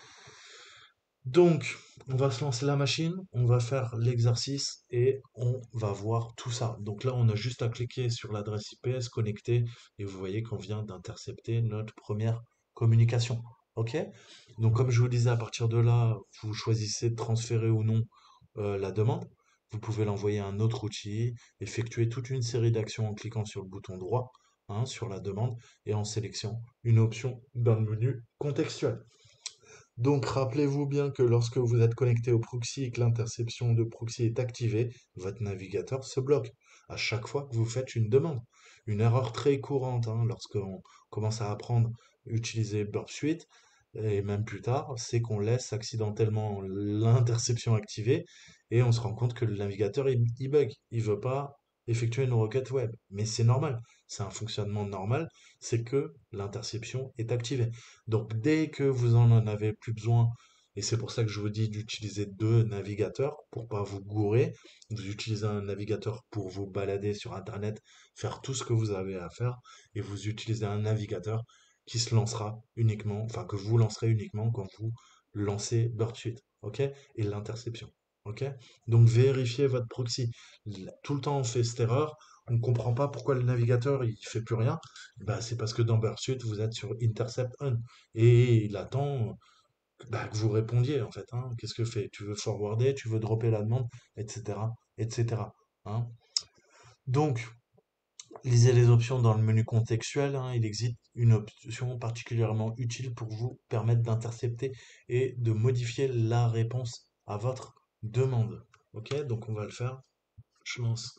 Donc, on va se lancer la machine, on va faire l'exercice et on va voir tout ça. Donc là, on a juste à cliquer sur l'adresse IP, se connecter et vous voyez qu'on vient d'intercepter notre première communication. Ok? Donc, comme je vous disais, à partir de là, vous choisissez de transférer ou non la demande. Vous pouvez l'envoyer à un autre outil, effectuer toute une série d'actions en cliquant sur le bouton droit hein, sur la demande et en sélectionnant une option dans le menu contextuel. Donc, rappelez-vous bien que lorsque vous êtes connecté au proxy et que l'interception de proxy est activée, votre navigateur se bloque à chaque fois que vous faites une demande. Une erreur très courante hein, lorsqu'on commence à apprendre à utiliser Burp Suite, et même plus tard, c'est qu'on laisse accidentellement l'interception activée et on se rend compte que le navigateur il bug, il veut pas effectuer une requête web. Mais c'est normal, c'est un fonctionnement normal, c'est que l'interception est activée. Donc dès que vous en avez plus besoin, et c'est pour ça que je vous dis d'utiliser deux navigateurs pour pas vous gourer, vous utilisez un navigateur pour vous balader sur Internet, faire tout ce que vous avez à faire, et vous utilisez un navigateur qui se lancera uniquement, enfin que vous lancerez uniquement quand vous lancez Birdsuite, ok? Et l'interception, ok? Donc vérifiez votre proxy. Tout le temps on fait cette erreur, on ne comprend pas pourquoi le navigateur il fait plus rien. Bah, c'est parce que dans Birdsuite vous êtes sur Intercept On et il attend bah, que vous répondiez en fait. Hein. Qu'est-ce que fait? Tu veux forwarder, tu veux dropper la demande, etc., etc. Hein. Donc lisez les options dans le menu contextuel. Hein. Il existe une option particulièrement utile pour vous permettre d'intercepter et de modifier la réponse à votre demande. Ok, donc on va le faire. Je lance,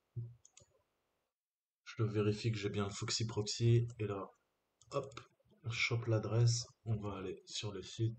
je vérifie que j'ai bien le Foxy Proxy et là, hop, on chope l'adresse. On va aller sur le site.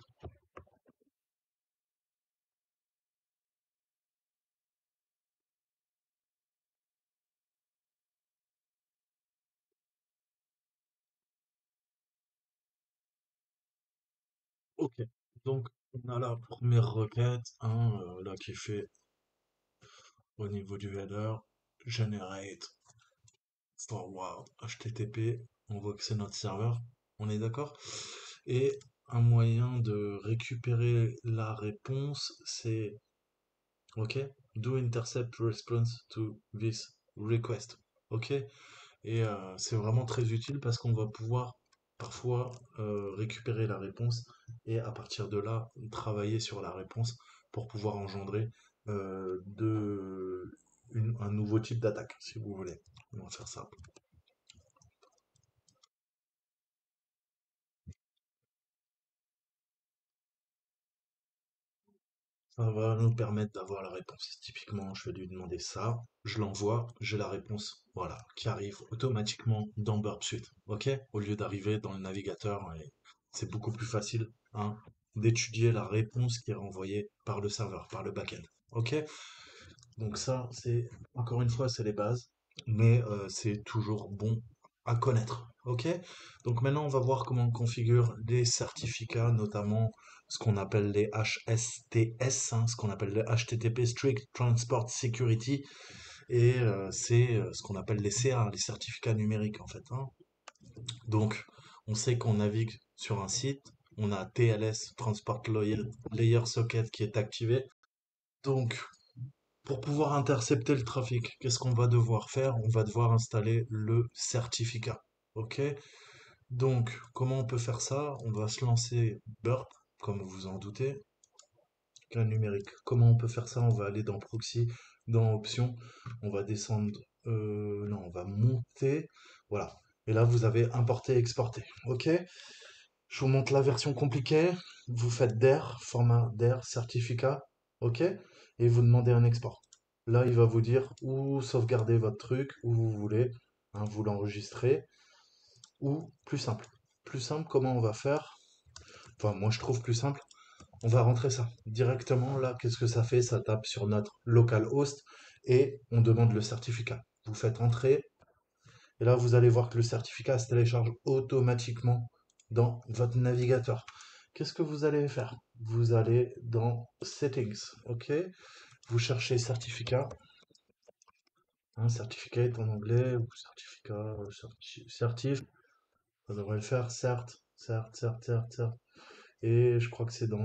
Ok, donc on a la première requête hein, là qui est fait au niveau du header, generate forward HTTP, on voit que c'est notre serveur, on est d'accord? Et un moyen de récupérer la réponse, c'est ok, do intercept response to this request, ok? Et c'est vraiment très utile parce qu'on va pouvoir parfois récupérer la réponse et à partir de là travailler sur la réponse pour pouvoir engendrer un nouveau type d'attaque, si vous voulez. On va faire ça. Ça va nous permettre d'avoir la réponse. Typiquement, je vais lui demander ça. je l'envoie, j'ai la réponse, voilà, qui arrive automatiquement dans Burp Suite, ok? Au lieu d'arriver dans le navigateur, et c'est beaucoup plus facile, hein, d'étudier la réponse qui est renvoyée par le serveur, par le backend, ok? Donc ça, c'est, encore une fois, c'est les bases, mais c'est toujours bon à connaître, ok? Donc maintenant, on va voir comment on configure les certificats, notamment ce qu'on appelle les HSTS, hein, ce qu'on appelle le HTTP Strict Transport Security, et c'est ce qu'on appelle les CA, les certificats numériques en fait, hein. Donc, on sait qu'on navigue sur un site, on a TLS, Layer Socket, qui est activé. Donc, pour pouvoir intercepter le trafic, qu'est-ce qu'on va devoir faire? On va devoir installer le certificat. OK? Donc, comment on peut faire ça? On va se lancer Burp, comme vous en doutez, qu'un numérique. Comment on peut faire ça? On va aller dans Proxy, dans Options, on va descendre, non, on va monter, voilà. Et là, vous avez importé, exporté. OK? Je vous montre la version compliquée. Vous faites DER, format DER, certificat, OK? Et vous demandez un export. Là, il va vous dire où sauvegarder votre truc, où vous voulez, hein, vous l'enregistrez, ou plus simple. Plus simple, comment on va faire? Enfin, moi, je trouve plus simple. On va rentrer ça directement là. Qu'est-ce que ça fait? Ça tape sur notre localhost et on demande le certificat. Vous faites entrer et là vous allez voir que le certificat se télécharge automatiquement dans votre navigateur. Qu'est-ce que vous allez faire? Vous allez dans Settings, ok? Vous cherchez certificat. Un certificat est en anglais ou certificat, certif. Ça devrait le faire, certes, certes, certes, certes, certes. Et je crois que c'est dans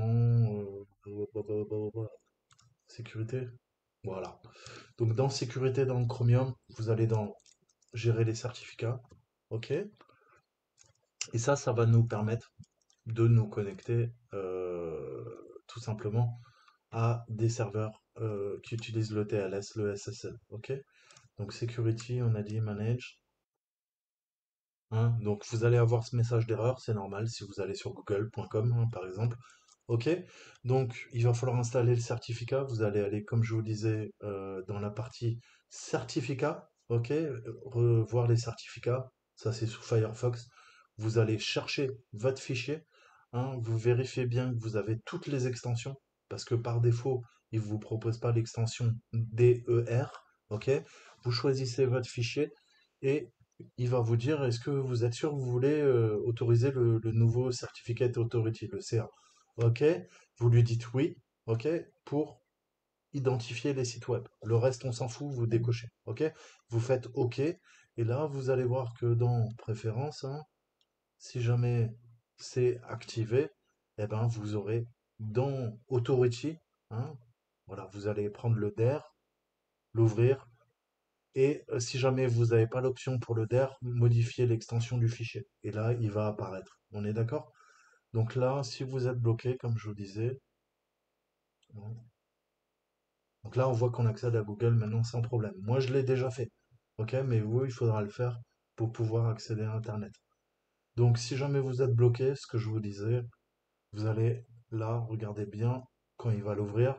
sécurité. Voilà. Donc dans sécurité dans le Chromium, vous allez dans gérer les certificats. OK? Et ça va nous permettre de nous connecter tout simplement à des serveurs qui utilisent le TLS, le SSL. OK? Donc security, on a dit manage. Hein, donc vous allez avoir ce message d'erreur, c'est normal si vous allez sur google.com hein, par exemple. Ok, donc il va falloir installer le certificat. Vous allez aller, comme je vous disais, dans la partie certificat. Ok, revoir les certificats. Ça c'est sous Firefox. Vous allez chercher votre fichier. Hein, vous vérifiez bien que vous avez toutes les extensions parce que par défaut, il ne vous propose pas l'extension DER. Ok, vous choisissez votre fichier et il va vous dire est-ce que vous êtes sûr que vous voulez autoriser le nouveau Certificate Authority, le CA. OK, vous lui dites oui, OK, pour identifier les sites web. Le reste, on s'en fout, vous décochez. OK, vous faites OK, et là, vous allez voir que dans Préférences, hein, si jamais c'est activé, eh ben, vous aurez dans Authority, hein, voilà, vous allez prendre le DER, l'ouvrir, et si jamais vous n'avez pas l'option pour le DER, modifiez l'extension du fichier. Et là, il va apparaître. On est d'accord? Donc là, si vous êtes bloqué, comme je vous disais, hein, donc là, on voit qu'on accède à Google maintenant sans problème. Moi, je l'ai déjà fait. OK? Mais vous, il faudra le faire pour pouvoir accéder à Internet. Donc, si jamais vous êtes bloqué, ce que je vous disais, vous allez là, regardez bien quand il va l'ouvrir.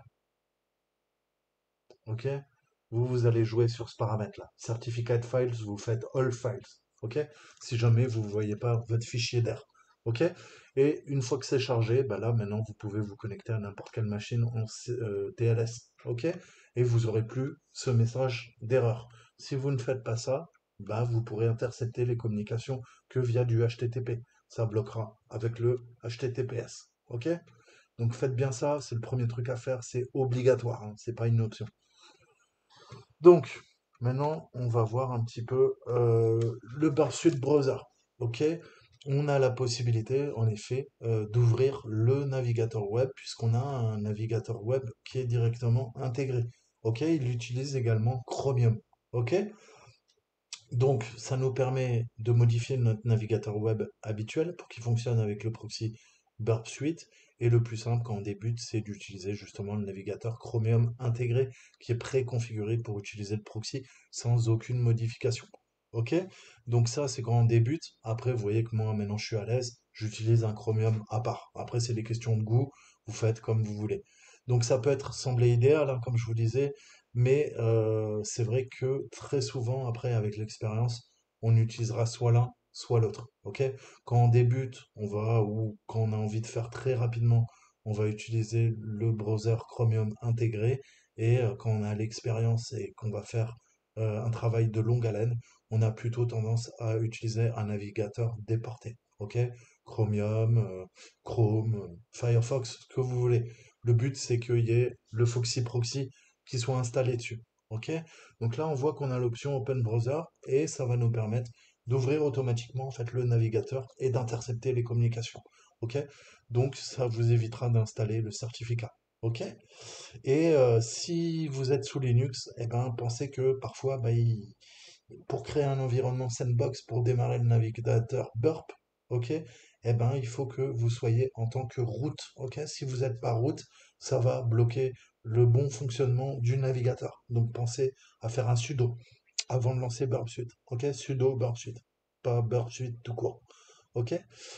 OK? Vous allez jouer sur ce paramètre-là. Certificate Files, vous faites All Files. OK? Si jamais vous ne voyez pas votre fichier d'air. OK? Et une fois que c'est chargé, bah là, maintenant, vous pouvez vous connecter à n'importe quelle machine en TLS. OK? Et vous aurez plus ce message d'erreur. Si vous ne faites pas ça, bah, vous pourrez intercepter les communications que via du HTTP. Ça bloquera avec le HTTPS. OK? Donc faites bien ça, c'est le premier truc à faire, c'est obligatoire, hein, c'est pas une option. Donc, maintenant, on va voir un petit peu le Bursuit Browser. OK? On a la possibilité, en effet, d'ouvrir le navigateur web, puisqu'on a un navigateur web qui est directement intégré. OK? Il utilise également Chromium. OK? Donc, ça nous permet de modifier notre navigateur web habituel pour qu'il fonctionne avec le proxy Burp Suite. Et le plus simple quand on débute, c'est d'utiliser justement le navigateur Chromium intégré qui est préconfiguré pour utiliser le proxy sans aucune modification. Ok? Donc ça, c'est quand on débute. Après, vous voyez que moi, maintenant, je suis à l'aise. J'utilise un Chromium à part. Après, c'est des questions de goût. Vous faites comme vous voulez. Donc ça peut être semblé idéal, hein, comme je vous disais, Mais c'est vrai que très souvent, après, avec l'expérience, on utilisera soit l'un, soit l'autre. Ok? Quand on débute, ou quand on a envie de faire très rapidement, on va utiliser le browser Chromium intégré. Et quand on a l'expérience et qu'on va faire un travail de longue haleine, on a plutôt tendance à utiliser un navigateur déporté. Ok? Chromium, Chrome, Firefox, ce que vous voulez. Le but, c'est qu'il y ait le Foxy Proxy qui soit installé dessus. Ok? Donc là, on voit qu'on a l'option Open Browser et ça va nous permettre d'ouvrir automatiquement en fait le navigateur et d'intercepter les communications. Ok? Donc ça vous évitera d'installer le certificat. Ok? Et si vous êtes sous Linux, eh ben, pensez que parfois, pour créer un environnement sandbox, pour démarrer le navigateur Burp, ok, eh ben, il faut que vous soyez en tant que root, ok. Si vous n'êtes pas root, ça va bloquer le bon fonctionnement du navigateur. Donc pensez à faire un sudo avant de lancer Burp Suite, ok, sudo Burp Suite, pas Burp Suite tout court, ok.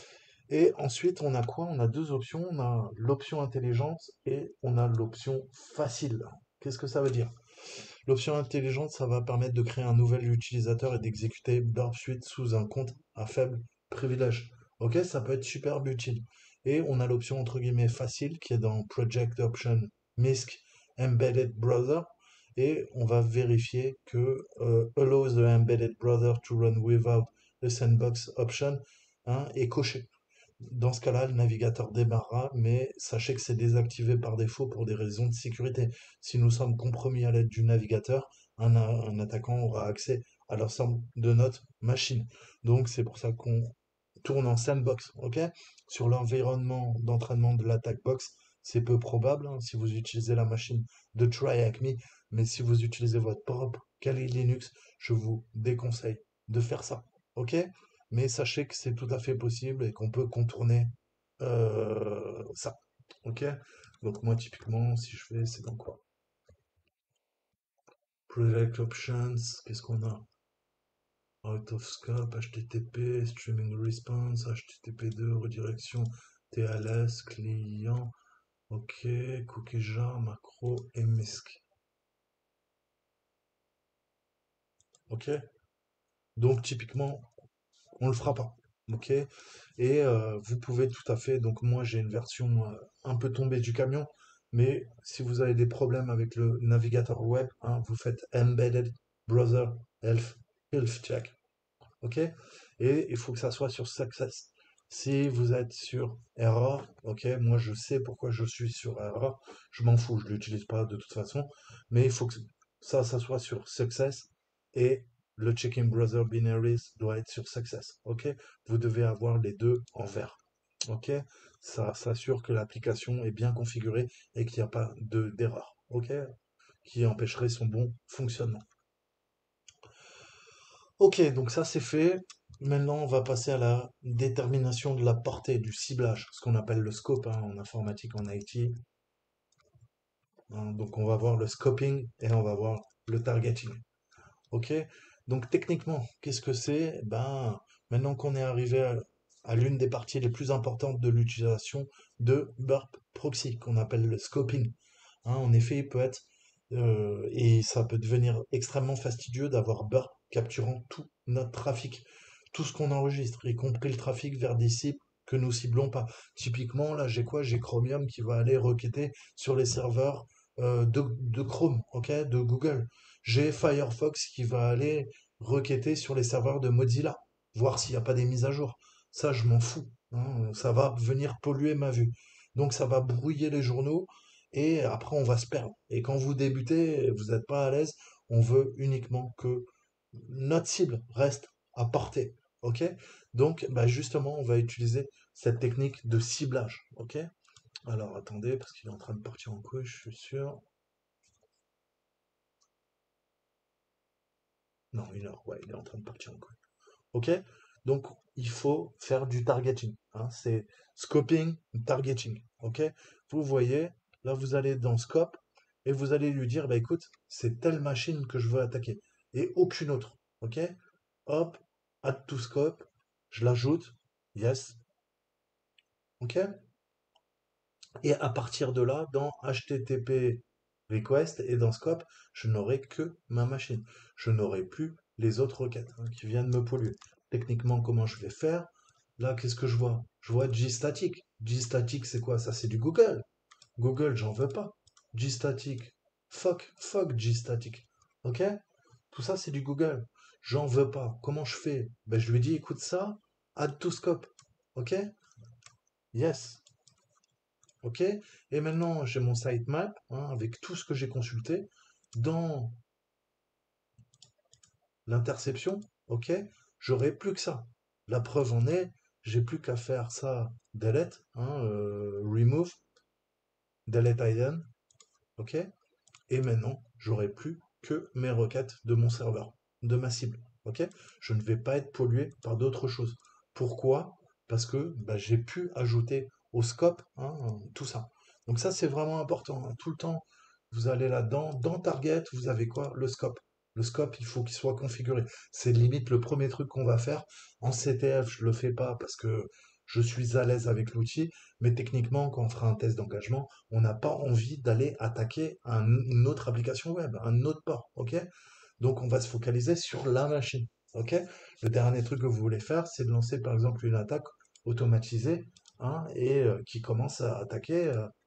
Et ensuite, on a quoi? On a deux options. On a l'option intelligence et on a l'option facile. Qu'est-ce que ça veut dire? L'option intelligente, ça va permettre de créer un nouvel utilisateur et d'exécuter Burp Suite sous un compte à faible privilège. Ok, ça peut être super utile. Et on a l'option entre guillemets facile qui est dans Project Option MISC Embedded Browser. Et on va vérifier que Allows the embedded browser to run without the sandbox option, hein, est coché. Dans ce cas-là, le navigateur démarrera, mais sachez que c'est désactivé par défaut pour des raisons de sécurité. Si nous sommes compromis à l'aide du navigateur, un attaquant aura accès à l'ensemble de notre machine. Donc c'est pour ça qu'on tourne en sandbox, ok? Sur l'environnement d'entraînement de l'attack box, c'est peu probable hein, si vous utilisez la machine de TryHackMe, mais si vous utilisez votre propre Kali Linux, je vous déconseille de faire ça, ok? Mais sachez que c'est tout à fait possible et qu'on peut contourner ça, ok? Donc moi typiquement, si je fais, c'est dans quoi? Project Options, qu'est-ce qu'on a? Out of scope, HTTP, streaming response, HTTP2, redirection, TLS, client, ok, cookie jar, macro et MISC. Ok? Donc typiquement, on le fera pas. Ok? Et vous pouvez tout à fait, donc moi j'ai une version un peu tombée du camion, mais si vous avez des problèmes avec le navigateur web, hein, vous faites Embedded Browser Health Check. Ok? Et il faut que ça soit sur Success. Si vous êtes sur Error, ok, moi je sais pourquoi je suis sur Error, je m'en fous, je l'utilise pas de toute façon, mais il faut que ça soit sur Success et le Checking Browser Binaries doit être sur Success, ok? Vous devez avoir les deux en vert, ok? Ça s'assure que l'application est bien configurée et qu'il n'y a pas d'erreur, ok? Qui empêcherait son bon fonctionnement. Ok, donc ça c'est fait. Maintenant, on va passer à la détermination de la portée, du ciblage, ce qu'on appelle le scope hein, en informatique, en IT. Hein. Donc on va voir le scoping et on va voir le targeting. Ok? Donc techniquement, qu'est-ce que c'est? Ben, maintenant qu'on est arrivé à l'une des parties les plus importantes de l'utilisation de Burp Proxy, qu'on appelle le scoping. Hein, en effet, il peut être, et ça peut devenir extrêmement fastidieux d'avoir Burp capturant tout notre trafic, tout ce qu'on enregistre, y compris le trafic vers des cibles que nous ciblons pas. Typiquement, là, j'ai quoi? J'ai Chromium qui va aller requêter sur les serveurs de Chrome, ok, de Google. J'ai Firefox qui va aller requêter sur les serveurs de Mozilla, voir s'il n'y a pas des mises à jour. Ça, je m'en fous, hein, ça va venir polluer ma vue. Donc ça va brouiller les journaux et après on va se perdre. Et quand vous débutez, vous n'êtes pas à l'aise, on veut uniquement que notre cible reste à portée. Ok? Donc bah justement, on va utiliser cette technique de ciblage. Ok? Alors attendez, parce qu'il est en train de partir en couille, je suis sûr. Non, une heure, ouais, il est en train de partir en couille. Ok? Donc, il faut faire du targeting. Hein, c'est scoping, targeting. Ok? Vous voyez, là, vous allez dans scope et vous allez lui dire, bah écoute, c'est telle machine que je veux attaquer et aucune autre. Ok? Hop, add to scope, je l'ajoute, yes. Ok? Et à partir de là, dans HTTP request, et dans scope, je n'aurai que ma machine. Je n'aurai plus les autres requêtes hein, qui viennent me polluer. Techniquement, comment je vais faire? Là, qu'est-ce que je vois? Je vois gstatic. Gstatic, c'est quoi? Ça, c'est du Google. Google, j'en veux pas. Gstatic. Fuck gstatic. Ok? Tout ça, c'est du Google. J'en veux pas. Comment je fais? Ben, je lui dis, écoute ça, add to scope. Ok? Yes. Ok? Et maintenant, j'ai mon sitemap hein, avec tout ce que j'ai consulté. Dans l'interception, ok? J'aurai plus que ça. La preuve en est, j'ai plus qu'à faire ça, delete, hein, remove, delete hidden, ok? Et maintenant, j'aurai plus que mes requêtes de mon serveur, de ma cible. Ok? Je ne vais pas être pollué par d'autres choses. Pourquoi? Parce que bah, j'ai pu ajouter au scope hein, tout ça. Donc ça, c'est vraiment important. Hein. Tout le temps, vous allez là-dedans. Dans Target, vous avez quoi? Le scope. Le scope, il faut qu'il soit configuré. C'est limite le premier truc qu'on va faire. En CTF, je le fais pas parce que je suis à l'aise avec l'outil, mais techniquement, quand on fera un test d'engagement, on n'a pas envie d'aller attaquer une autre application web, un autre port, ok? Donc on va se focaliser sur la machine, ok? Le dernier truc que vous voulez faire, c'est de lancer par exemple une attaque automatisée, hein, et qui commence à attaquer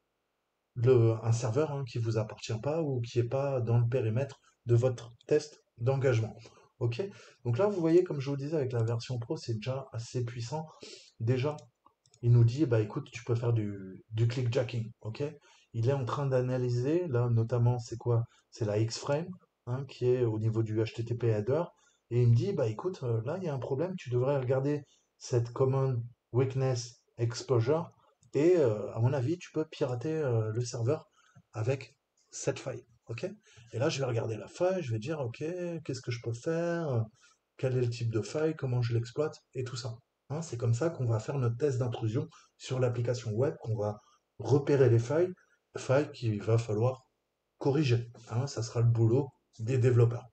un serveur hein, qui vous appartient pas ou qui est pas dans le périmètre de votre test d'engagement. Ok? Donc là, vous voyez, comme je vous disais, avec la version pro, c'est déjà assez puissant. Déjà, il nous dit, bah écoute, tu peux faire du clickjacking, ok? Il est en train d'analyser, là notamment, c'est quoi? C'est la X-Frame, hein, qui est au niveau du HTTP header, et il me dit, bah écoute, là il y a un problème, tu devrais regarder cette command weakness exposure, et à mon avis, tu peux pirater le serveur avec cette faille, ok? Et là, je vais regarder la faille, je vais dire, ok, qu'est-ce que je peux faire? Quel est le type de faille? Comment je l'exploite? Et tout ça. Hein, c'est comme ça qu'on va faire notre test d'intrusion sur l'application web, qu'on va repérer les failles, failles qu'il va falloir corriger. Hein, ça sera le boulot des développeurs.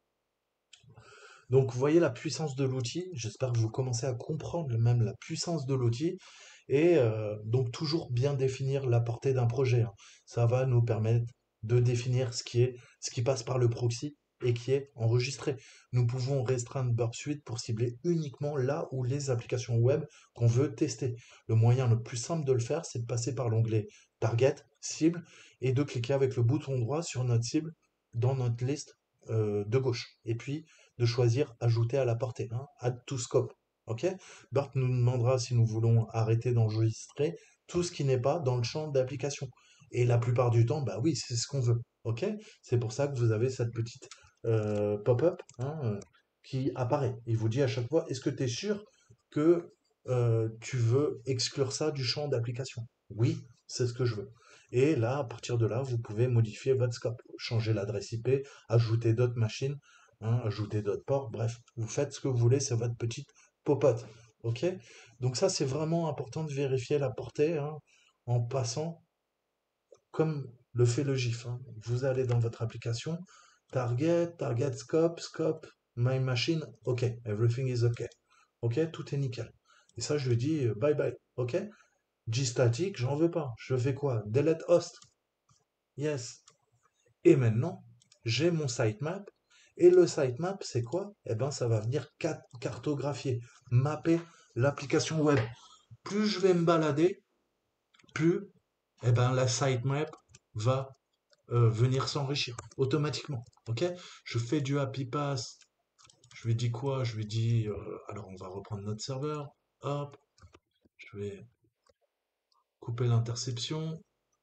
Donc, vous voyez la puissance de l'outil. J'espère que vous commencez à comprendre même la puissance de l'outil. Et donc, toujours bien définir la portée d'un projet. Hein. Ça va nous permettre de définir ce qui passe par le proxy et qui est enregistré. Nous pouvons restreindre Burp Suite pour cibler uniquement là où les applications web qu'on veut tester. Le moyen le plus simple de le faire, c'est de passer par l'onglet Target, cible, et de cliquer avec le bouton droit sur notre cible dans notre liste de gauche. Et puis, de choisir ajouter à la portée, hein, add to scope. Ok? Bart nous demandera si nous voulons arrêter d'enregistrer tout ce qui n'est pas dans le champ d'application. Et la plupart du temps, bah oui, c'est ce qu'on veut. Ok? C'est pour ça que vous avez cette petite pop-up hein, qui apparaît. Il vous dit à chaque fois, est-ce que tu es sûr que tu veux exclure ça du champ d'application? Oui, c'est ce que je veux. Et là, à partir de là, vous pouvez modifier votre scope, changer l'adresse IP, ajouter d'autres machines hein, ajouter d'autres ports, bref, vous faites ce que vous voulez, c'est votre petite popote. Ok? Donc ça, c'est vraiment important de vérifier la portée hein, en passant comme le fait le GIF. Hein. Vous allez dans votre application, Target Scope, Scope, My Machine, ok, everything is ok. Ok, tout est nickel. Et ça, je lui dis bye bye. Ok? Gstatic, j'en veux pas. Je fais quoi? Delete host. Yes. Et maintenant, j'ai mon sitemap. Et le sitemap, c'est quoi? Eh ben, ça va venir cartographier, mapper l'application web. Plus je vais me balader, plus eh ben, la sitemap va venir s'enrichir automatiquement. Ok? Je fais du happy pass. Je lui dis quoi? Je lui dis, alors on va reprendre notre serveur. Hop, je vais couper l'interception.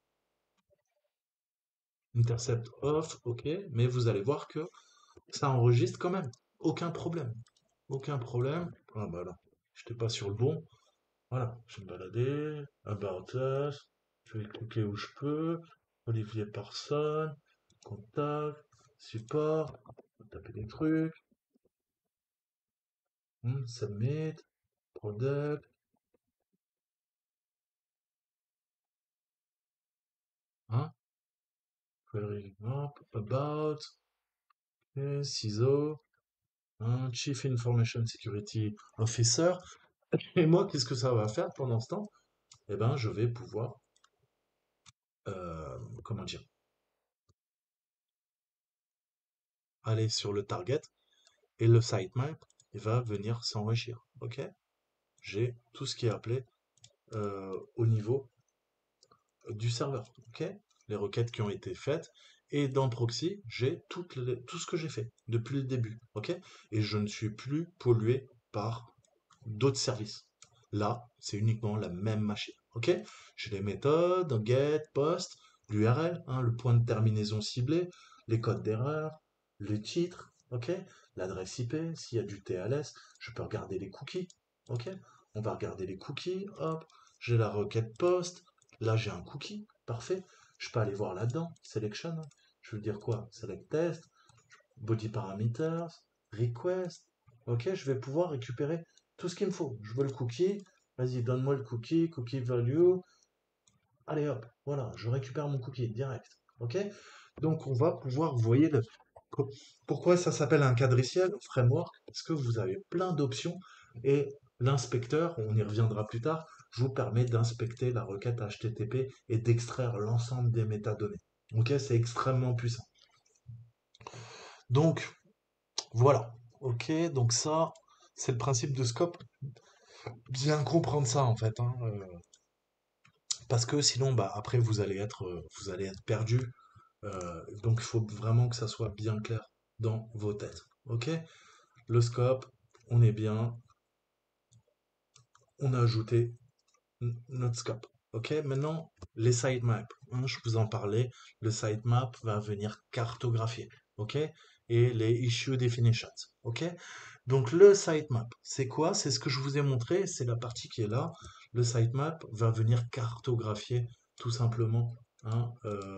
Intercept off, ok. Mais vous allez voir que ça enregistre quand même. Aucun problème. Aucun problème. Ah bah là, j'étais pas sur le bon. Voilà, je vais me balader. About us. Je vais cliquer où je peux. Olivier Parson. Contact. Support. On va taper des trucs. Submit. Product. Hein? Query. About. Okay, CISO. Hein, Chief Information Security Officer. Et moi, qu'est-ce que ça va faire pendant ce temps? Eh ben, je vais pouvoir, comment dire? aller sur le target et le sitemap, il va venir s'enrichir. Ok? J'ai tout ce qui est appelé au niveau du serveur. Ok? Les requêtes qui ont été faites. Et dans proxy, j'ai tout ce que j'ai fait depuis le début. Ok? Et je ne suis plus pollué par d'autres services. Là, c'est uniquement la même machine. Ok? J'ai les méthodes, get, post, l'URL, le point de terminaison ciblé, les codes d'erreur, le titre, ok? L'adresse IP, s'il y a du TLS, je peux regarder les cookies. Ok? On va regarder les cookies, hop, j'ai la requête post, là j'ai un cookie, parfait. Je peux aller voir là-dedans, selection, je veux dire quoi? Select test, body parameters, request. Ok, je vais pouvoir récupérer tout ce qu'il me faut. Je veux le cookie. Vas-y, donne-moi le cookie, cookie value. Allez hop, voilà, je récupère mon cookie direct. Ok, donc on va pouvoir, vous voyez, pourquoi ça s'appelle un quadriciel framework? Parce que vous avez plein d'options et l'inspecteur, on y reviendra plus tard, vous permet d'inspecter la requête HTTP et d'extraire l'ensemble des métadonnées. Ok, c'est extrêmement puissant. Donc, voilà. Ok, donc ça, c'est le principe de scope. Bien comprendre ça en fait, hein, parce que sinon, bah après vous allez être perdu. Donc il faut vraiment que ça soit bien clair dans vos têtes. Ok, le scope, on est bien, on a ajouté notre scope. Ok, maintenant les sitemaps, hein, je vous en parlais. Le sitemap va venir cartographier. Ok, et les issue definitions. Ok, donc le sitemap, c'est quoi? C'est ce que je vous ai montré, c'est la partie qui est là. Le sitemap va venir cartographier tout simplement, hein,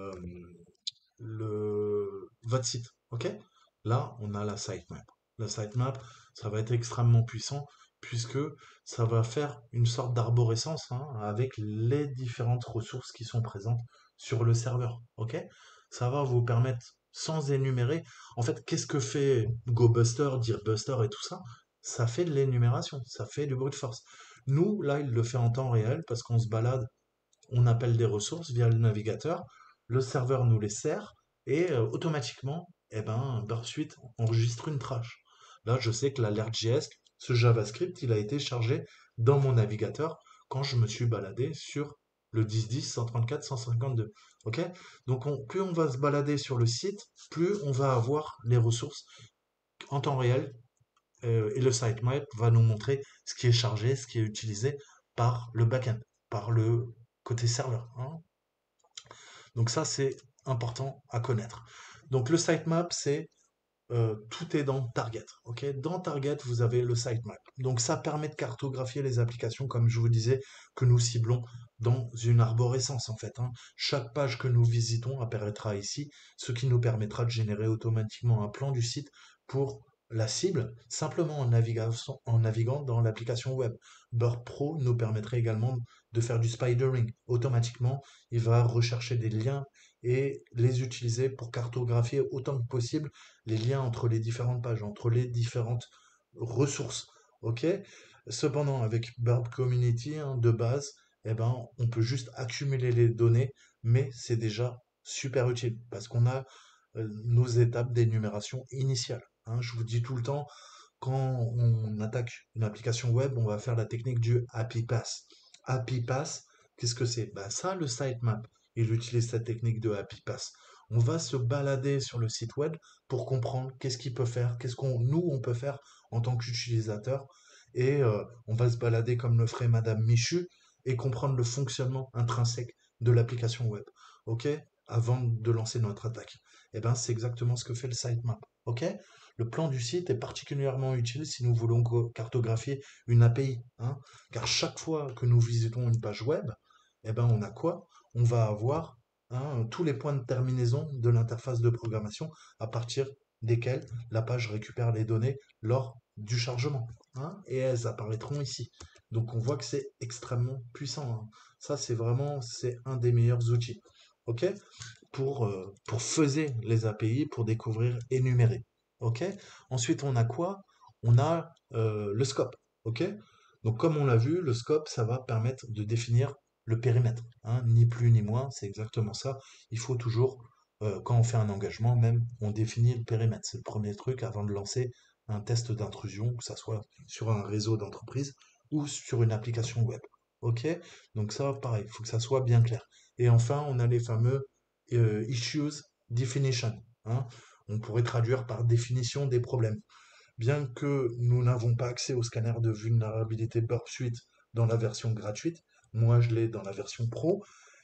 votre site. Ok? Là, on a la sitemap. La sitemap, ça va être extrêmement puissant puisque ça va faire une sorte d'arborescence, hein, avec les différentes ressources qui sont présentes sur le serveur. Ok? Ça va vous permettre, sans énumérer, en fait, qu'est-ce que fait GoBuster, DearBuster et tout ça? Ça fait de l'énumération, ça fait du brute force. Nous, là, il le fait en temps réel parce qu'on se balade, on appelle des ressources via le navigateur, le serveur nous les sert et automatiquement, eh ben, Burp Suite enregistre une trace. Là, je sais que l'alert.js, ce JavaScript, il a été chargé dans mon navigateur quand je me suis baladé sur le 10.10, 134, 152. Ok? Donc, plus on va se balader sur le site, plus on va avoir les ressources en temps réel et le sitemap va nous montrer ce qui est chargé, ce qui est utilisé par le backend, par le côté serveur, hein. Donc ça, c'est important à connaître. Donc le sitemap, c'est tout est dans Target. Ok, dans Target, vous avez le sitemap. Donc ça permet de cartographier les applications, comme je vous disais, que nous ciblons dans une arborescence en fait, hein. Chaque page que nous visitons apparaîtra ici, ce qui nous permettra de générer automatiquement un plan du site pour la cible, simplement en naviguant dans l'application web. Burp Pro nous permettrait également de faire du spidering. Automatiquement, il va rechercher des liens et les utiliser pour cartographier autant que possible les liens entre les différentes pages, entre les différentes ressources. Ok? Cependant, avec Burp Community, hein, de base, eh ben, on peut juste accumuler les données, mais c'est déjà super utile parce qu'on a nos étapes d'énumération initiale, hein. Je vous dis tout le temps, quand on attaque une application web, on va faire la technique du Happy Pass. Happy Pass, qu'est-ce que c'est? Bah ça, le sitemap, il utilise cette technique de Happy Pass. On va se balader sur le site web pour comprendre qu'est-ce qu'il peut faire, qu'est-ce qu'on nous on peut faire en tant qu'utilisateur, et on va se balader comme le ferait Madame Michu et comprendre le fonctionnement intrinsèque de l'application web. Ok? Avant de lancer notre attaque. Et ben c'est exactement ce que fait le sitemap. Ok? Le plan du site est particulièrement utile si nous voulons cartographier une API, hein, car chaque fois que nous visitons une page web, eh ben on a quoi? On va avoir, hein, tous les points de terminaison de l'interface de programmation à partir desquels la page récupère les données lors du chargement, hein, et elles apparaîtront ici. Donc on voit que c'est extrêmement puissant, hein. Ça c'est un des meilleurs outils. Ok? Pour faiser les API, pour découvrir énumérer. Ok? Ensuite, on a quoi? On a le scope. Ok? Donc, comme on l'a vu, le scope, ça va permettre de définir le périmètre, hein, ni plus ni moins, c'est exactement ça. Il faut toujours quand on fait un engagement, même, on définit le périmètre. C'est le premier truc avant de lancer un test d'intrusion, que ça soit sur un réseau d'entreprise ou sur une application web. OK? Donc ça, pareil, il faut que ça soit bien clair. Et enfin, on a les fameux issues definition, hein. On pourrait traduire par définition des problèmes. Bien que nous n'avons pas accès au scanner de vulnérabilité Burp Suite dans la version gratuite, moi je l'ai dans la version pro,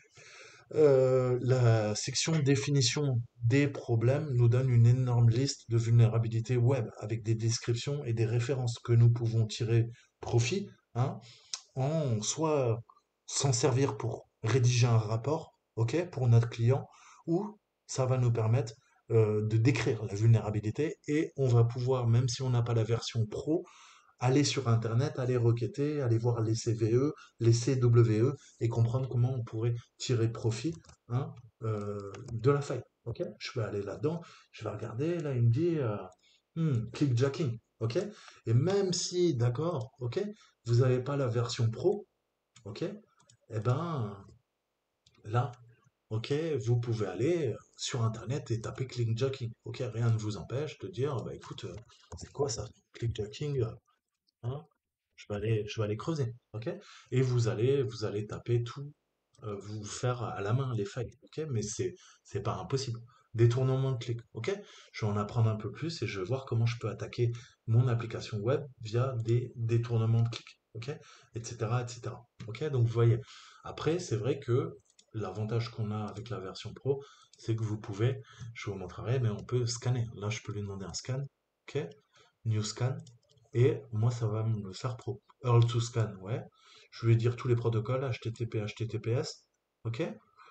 la section définition des problèmes nous donne une énorme liste de vulnérabilités web avec des descriptions et des références que nous pouvons tirer profit, hein, en soit s'en servir pour rédiger un rapport, ok, pour notre client, ou ça va nous permettre de décrire la vulnérabilité et on va pouvoir, même si on n'a pas la version pro, aller sur Internet, aller requêter, aller voir les CVE, les CWE et comprendre comment on pourrait tirer profit, hein, de la faille. Ok, je vais aller là-dedans, je vais regarder, là il me dit clickjacking. Ok, et même si, d'accord, ok, vous n'avez pas la version pro, ok, eh ben là, ok, vous pouvez aller sur Internet et taper clickjacking. Ok, rien ne vous empêche de dire, bah écoute, c'est quoi ça, clickjacking, hein, je vais aller creuser, ok? Et vous allez taper tout, vous faire à la main les failles, ok? Mais c'est pas impossible. Détournement de clic, ok? Je vais en apprendre un peu plus et je vais voir comment je peux attaquer mon application web via des détournements de clic, ok? Etc., etc. Ok? Donc vous voyez. Après, c'est vrai que l'avantage qu'on a avec la version pro, c'est que vous pouvez, je vous montrerai, mais on peut scanner. Là, je peux lui demander un scan, ok? New scan, et moi, ça va me le faire pro. Earl to scan, ouais. Je vais dire tous les protocoles, HTTP, HTTPS. OK?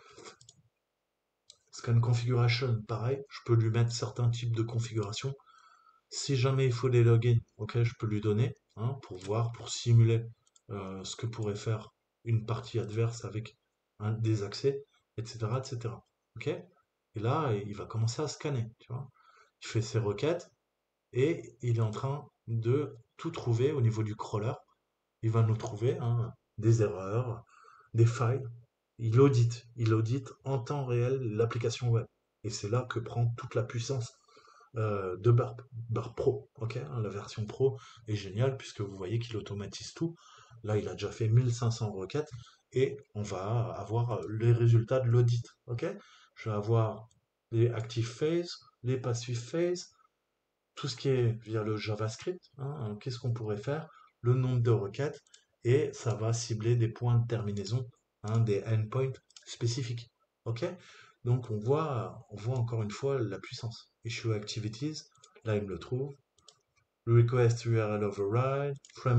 Scan configuration, pareil. Je peux lui mettre certains types de configurations. Si jamais il faut des logins, OK, je peux lui donner, hein, pour voir, pour simuler ce que pourrait faire une partie adverse avec des accès, etc., etc. OK? Et là, il va commencer à scanner, tu vois. Il fait ses requêtes et il est en train de tout trouver au niveau du crawler. Il va nous trouver, hein, des erreurs, des failles. Il audite en temps réel l'application web. Et c'est là que prend toute la puissance de Burp, Burp Pro. Ok, hein, la version Pro est géniale puisque vous voyez qu'il automatise tout. Là, il a déjà fait 1500 requêtes et on va avoir les résultats de l'audit. Ok, je vais avoir les active phase, les passive phase, tout ce qui est via le JavaScript, hein, qu'est-ce qu'on pourrait faire, le nombre de requêtes, et ça va cibler des points de terminaison, hein, des endpoints spécifiques. Ok? Donc on voit encore une fois la puissance. Issue activities, là il me le trouve. Request URL override,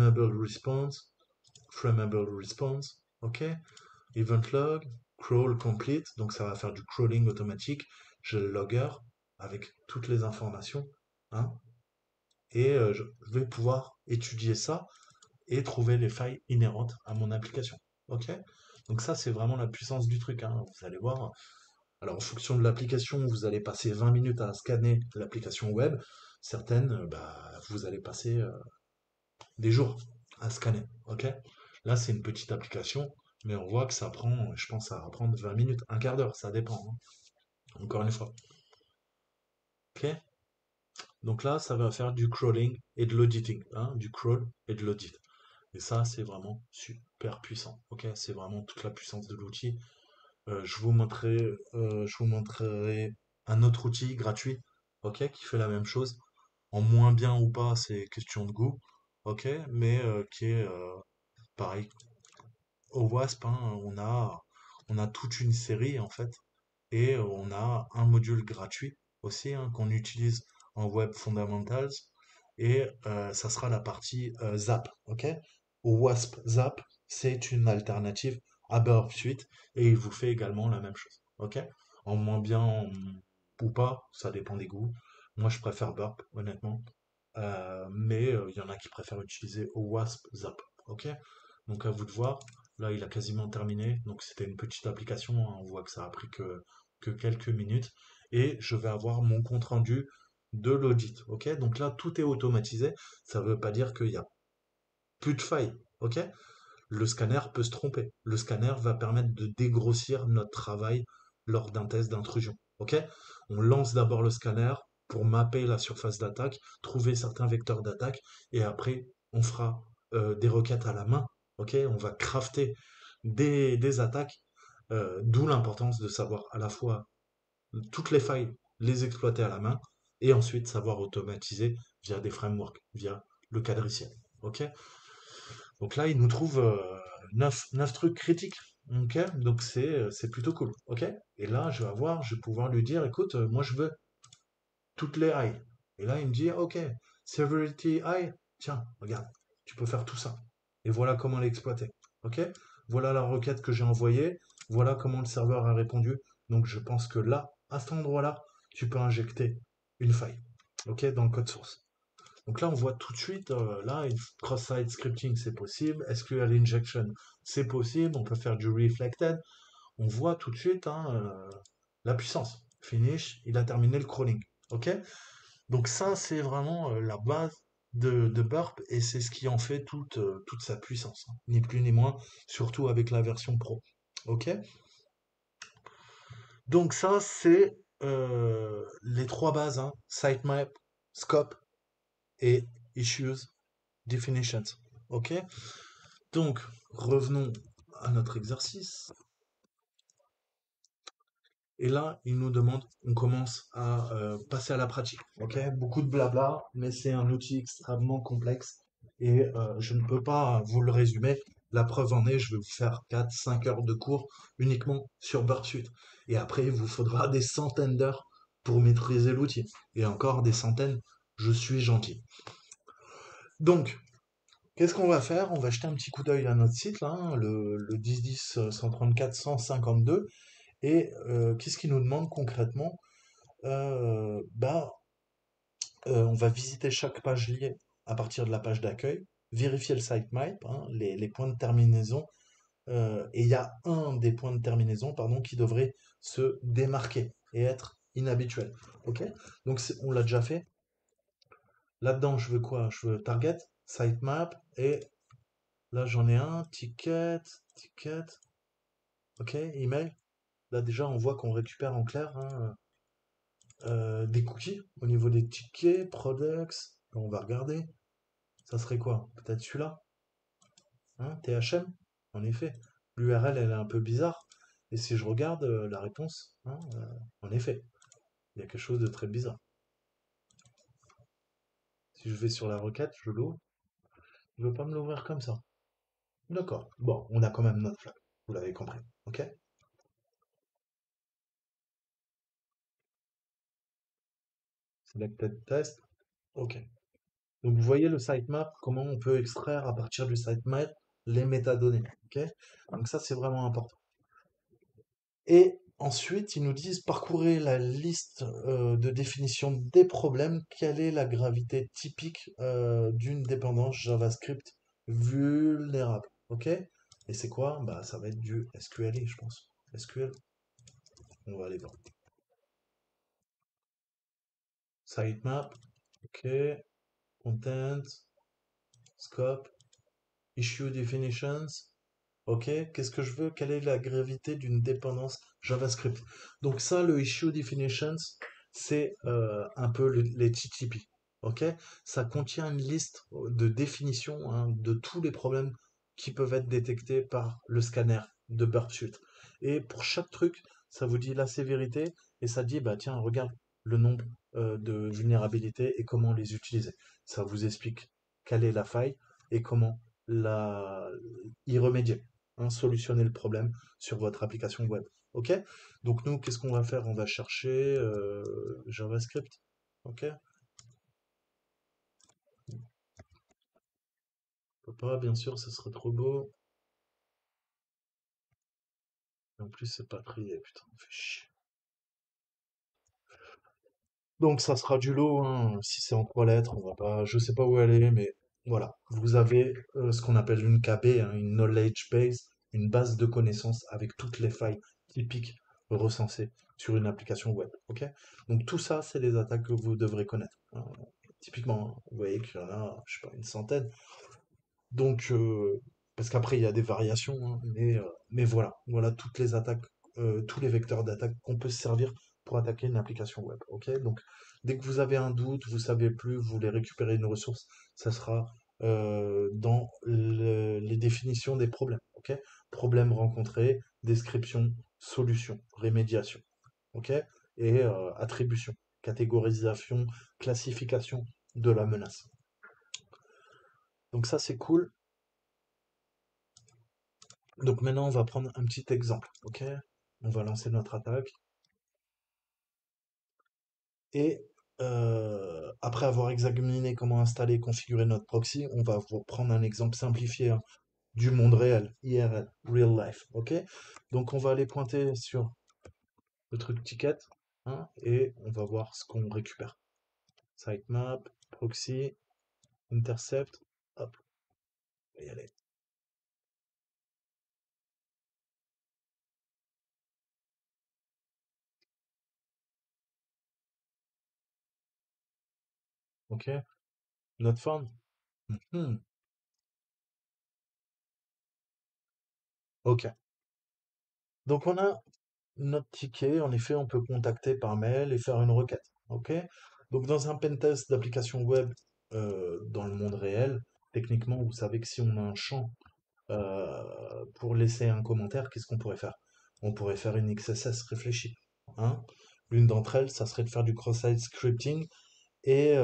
frameable response, ok? Event log, crawl complete, donc ça va faire du crawling automatique. J'ai le logger avec toutes les informations, hein, et je vais pouvoir étudier ça et trouver les failles inhérentes à mon application. Ok? Donc ça, c'est vraiment la puissance du truc, hein. Vous allez voir. Alors, en fonction de l'application, vous allez passer 20 minutes à scanner l'application web. Certaines, bah, vous allez passer des jours à scanner. Ok? Là, c'est une petite application, mais on voit que ça prend, je pense, ça va prendre 20 minutes, un quart d'heure, ça dépend, hein. Encore une fois. Ok? Donc là, ça va faire du crawling et de l'auditing, hein, du crawl et de l'audit. Et ça, c'est vraiment super puissant. Ok, c'est vraiment toute la puissance de l'outil. Je vous montrerai un autre outil gratuit, ok, qui fait la même chose. En moins bien ou pas, c'est question de goût, ok, mais qui est pareil. Au Wasp, hein, on a toute une série en fait, et on a un module gratuit aussi, hein, qu'on utilise en Web Fundamentals, et ça sera la partie Zap, ok? Wasp Zap, c'est une alternative à Burp Suite, et il vous fait également la même chose, ok? En moins bien ou pas, ça dépend des goûts. Moi, je préfère Burp, honnêtement. Mais il y en a qui préfèrent utiliser Wasp Zap, ok? Donc à vous de voir. Là, il a quasiment terminé. Donc c'était une petite application, hein. On voit que ça a pris que quelques minutes. Et je vais avoir mon compte rendu de l'audit. Ok? Donc là, tout est automatisé. Ça ne veut pas dire qu'il n'y a plus de failles. Ok? Le scanner peut se tromper. Le scanner va permettre de dégrossir notre travail lors d'un test d'intrusion. Ok? On lance d'abord le scanner pour mapper la surface d'attaque, trouver certains vecteurs d'attaque, et après, on fera des requêtes à la main. Ok? On va crafter des attaques, d'où l'importance de savoir à la fois toutes les failles, les exploiter à la main, et ensuite savoir automatiser via des frameworks, via le quadriciel. Ok? Donc là, il nous trouve 9 trucs critiques. Ok? Donc c'est plutôt cool. Ok? Et là, je vais pouvoir lui dire, écoute, moi je veux toutes les high. Et là, il me dit, ok, severity high, tiens, regarde, tu peux faire tout ça. Et voilà comment l'exploiter. Ok? Voilà la requête que j'ai envoyée. Voilà comment le serveur a répondu. Donc je pense que là, à cet endroit-là, tu peux injecter une faille. Ok? Dans le code source. Donc là, on voit tout de suite, là, cross-site scripting, c'est possible. SQL injection, c'est possible. On peut faire du reflected. On voit tout de suite hein, la puissance. Finish, il a terminé le crawling. Ok? Donc ça, c'est vraiment la base de Burp et c'est ce qui en fait toute sa puissance, hein. Ni plus ni moins, surtout avec la version Pro. Ok? Donc ça, c'est les trois bases, hein, sitemap, scope et issues definitions. Ok? Donc, revenons à notre exercice. Et là, il nous demande, on commence à passer à la pratique. Ok, beaucoup de blabla, mais c'est un outil extrêmement complexe et je ne peux pas vous le résumer. La preuve en est, je vais vous faire 4, 5 heures de cours uniquement sur Burpsuite. Et après, il vous faudra des centaines d'heures pour maîtriser l'outil. Et encore des centaines, je suis gentil. Donc, qu'est-ce qu'on va faire? On va jeter un petit coup d'œil à notre site, là, hein, le 1010 134 152. Et qu'est-ce qu'il nous demande concrètement? Bah, on va visiter chaque page liée à partir de la page d'accueil, vérifier le sitemap, hein, les points de terminaison, et il y a un des points de terminaison, pardon, qui devrait se démarquer et être inhabituel. Ok? Donc on l'a déjà fait. Là-dedans, je veux quoi? Je veux target, sitemap, et là j'en ai un, ticket, ok, email. Là déjà, on voit qu'on récupère en clair hein, des cookies au niveau des tickets, products. On va regarder. Ça serait quoi? Peut-être celui-là? Hein, THM? En effet. L'URL, elle est un peu bizarre. Et si je regarde la réponse, hein, en effet, il y a quelque chose de très bizarre. Si je vais sur la requête, je l'ouvre. Il ne veut pas me l'ouvrir comme ça. D'accord. Bon, on a quand même notre flag. Vous l'avez compris. Ok? Selected test. Ok. Donc vous voyez le sitemap, comment on peut extraire à partir du sitemap les métadonnées. Ok? Donc ça, c'est vraiment important. Et ensuite, ils nous disent parcourez la liste de définition des problèmes. Quelle est la gravité typique d'une dépendance JavaScript vulnérable? Ok? Et c'est quoi? Bah, ça va être du SQLi, je pense. SQL, on va aller voir. Sitemap, ok. Content, scope, issue definitions. Ok, qu'est-ce que je veux? Quelle est la gravité d'une dépendance JavaScript? Donc ça, le issue definitions, c'est un peu les TTP. Ok, ça contient une liste de définitions hein, de tous les problèmes qui peuvent être détectés par le scanner de Burpsuite. Et pour chaque truc, ça vous dit la sévérité et ça dit bah tiens regarde le nombre de vulnérabilités et comment les utiliser. Ça vous explique quelle est la faille et comment la y remédier hein, solutionner le problème sur votre application web. Ok? Donc nous, qu'est-ce qu'on va faire? On va chercher JavaScript. Ok? On peut pas, bien sûr, ce serait trop beau. En plus, c'est pas trié, putain, on fait chier. Donc ça sera du lot, hein. Si c'est en 3 lettres, on va pas, je sais pas où aller, mais voilà. Vous avez ce qu'on appelle une KB, hein, une knowledge base, une base de connaissances avec toutes les failles typiques recensées sur une application web. Ok? Donc tout ça, c'est les attaques que vous devrez connaître, hein. Typiquement, hein, vous voyez qu'il y en a, je sais pas, une centaine. Donc, parce qu'après, il y a des variations, hein, mais voilà, voilà toutes les attaques, tous les vecteurs d'attaque qu'on peut se servir pour attaquer une application web. Ok? Donc, dès que vous avez un doute, vous savez plus, vous voulez récupérer une ressource, ça sera dans les définitions des problèmes. Ok? Problèmes rencontrés, description, solution, rémédiation. Ok? Et attribution, catégorisation, classification de la menace. Donc ça, c'est cool. Donc maintenant, on va prendre un petit exemple. Ok? On va lancer notre attaque. Et après avoir examiné comment installer et configurer notre proxy, on va vous prendre un exemple simplifié hein, du monde réel, IRL, real life. Ok? Donc on va aller pointer sur le truc ticket hein, et on va voir ce qu'on récupère. Sitemap, proxy, intercept, hop, on va y aller. Ok? Notre forme? Mhm. Ok. Donc on a notre ticket, en effet, on peut contacter par mail et faire une requête. Ok? Donc dans un pentest d'application web dans le monde réel, techniquement, vous savez que si on a un champ pour laisser un commentaire, qu'est-ce qu'on pourrait faire? On pourrait faire une XSS réfléchie. Hein? L'une d'entre elles, ça serait de faire du cross-site scripting et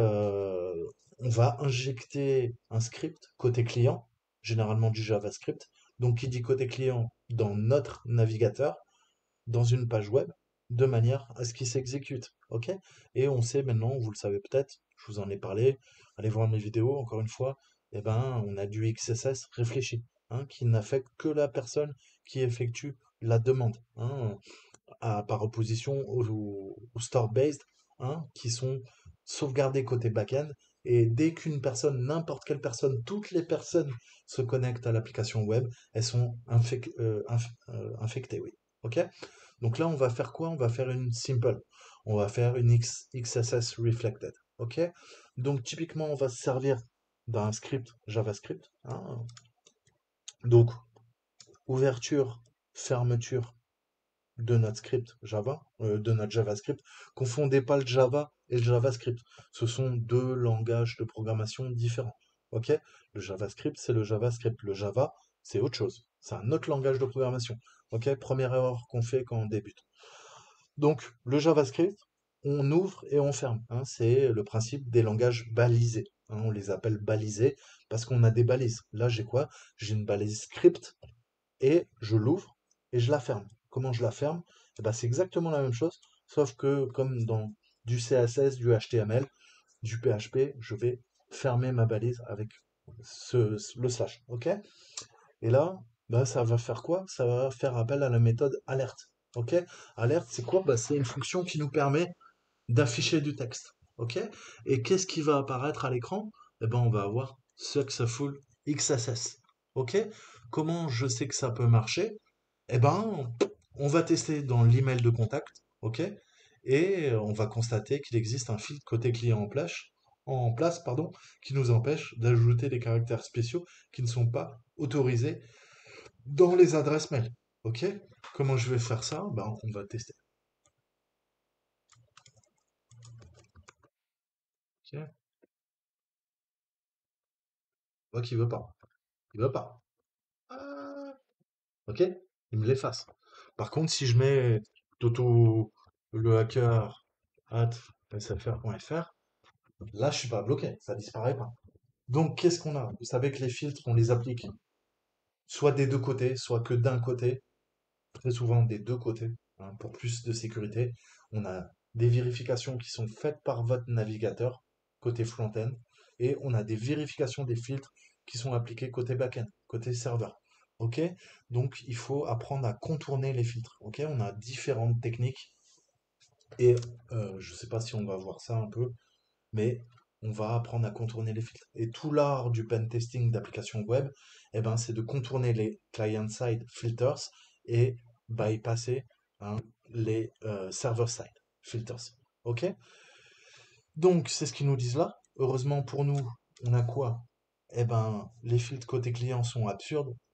on va injecter un script côté client, généralement du JavaScript. Donc qui dit côté client dans notre navigateur dans une page web de manière à ce qu'il s'exécute. Ok? Et on sait maintenant, vous le savez peut-être, je vous en ai parlé, allez voir mes vidéos, encore une fois, eh ben, on a du XSS réfléchi, hein, qui n'affecte que la personne qui effectue la demande, hein, par opposition aux store-based, hein, qui sont sauvegardés côté back-end. Et dès qu'une personne, n'importe quelle personne, toutes les personnes se connectent à l'application web, elles sont infectées, oui. Ok? Donc là, on va faire quoi? On va faire une simple. On va faire une XSS reflected. Ok? Donc typiquement, on va se servir d'un script JavaScript, hein. Donc, ouverture, fermeture de notre script Java, de notre JavaScript. Confondez pas le Java et le JavaScript. Ce sont deux langages de programmation différents. Ok? Le JavaScript, c'est le JavaScript. Le Java, c'est autre chose. C'est un autre langage de programmation. Ok? Première erreur qu'on fait quand on débute. Donc, le JavaScript, on ouvre et on ferme, hein. C'est le principe des langages balisés, hein. On les appelle balisés parce qu'on a des balises. Là, j'ai quoi? J'ai une balise script et je l'ouvre et je la ferme. Comment je la ferme? Eh ben, c'est exactement la même chose, sauf que comme dans du CSS, du HTML, du PHP, je vais fermer ma balise avec le slash. OK? Et là, bah, ça va faire quoi? Ça va faire appel à la méthode alerte. OK? Alerte, c'est quoi? Bah, c'est une fonction qui nous permet d'afficher du texte. OK? Et qu'est-ce qui va apparaître à l'écran? Eh ben, on va avoir Successful XSS. OK? Comment je sais que ça peut marcher? Eh ben, on va tester dans l'email de contact. OK? Et on va constater qu'il existe un filtre côté client en place, pardon, qui nous empêche d'ajouter des caractères spéciaux qui ne sont pas autorisés dans les adresses mail. Ok? Comment je vais faire ça? Ben, on va tester. Ok? Ok, il veut pas. Il veut pas. Ah, ok? Il me l'efface. Par contre, si je mets Toto le hacker at sfr.fr, là, je suis pas bloqué. Ça disparaît pas. Donc, qu'est-ce qu'on a? Vous savez que les filtres, on les applique soit des deux côtés, soit que d'un côté. Très souvent des deux côtés, hein, pour plus de sécurité. On a des vérifications qui sont faites par votre navigateur côté front-end et on a des vérifications des filtres qui sont appliqués côté back-end, côté serveur. Ok? Donc il faut apprendre à contourner les filtres. Ok? On a différentes techniques et je ne sais pas si on va voir ça un peu, mais on va apprendre à contourner les filtres. Et tout l'art du pen testing d'applications web, eh ben, c'est de contourner les client-side filters et bypasser hein, les server-side filters. OK? Donc, c'est ce qu'ils nous disent là. Heureusement pour nous, on a quoi? Eh ben, les filtres côté client sont absurdes.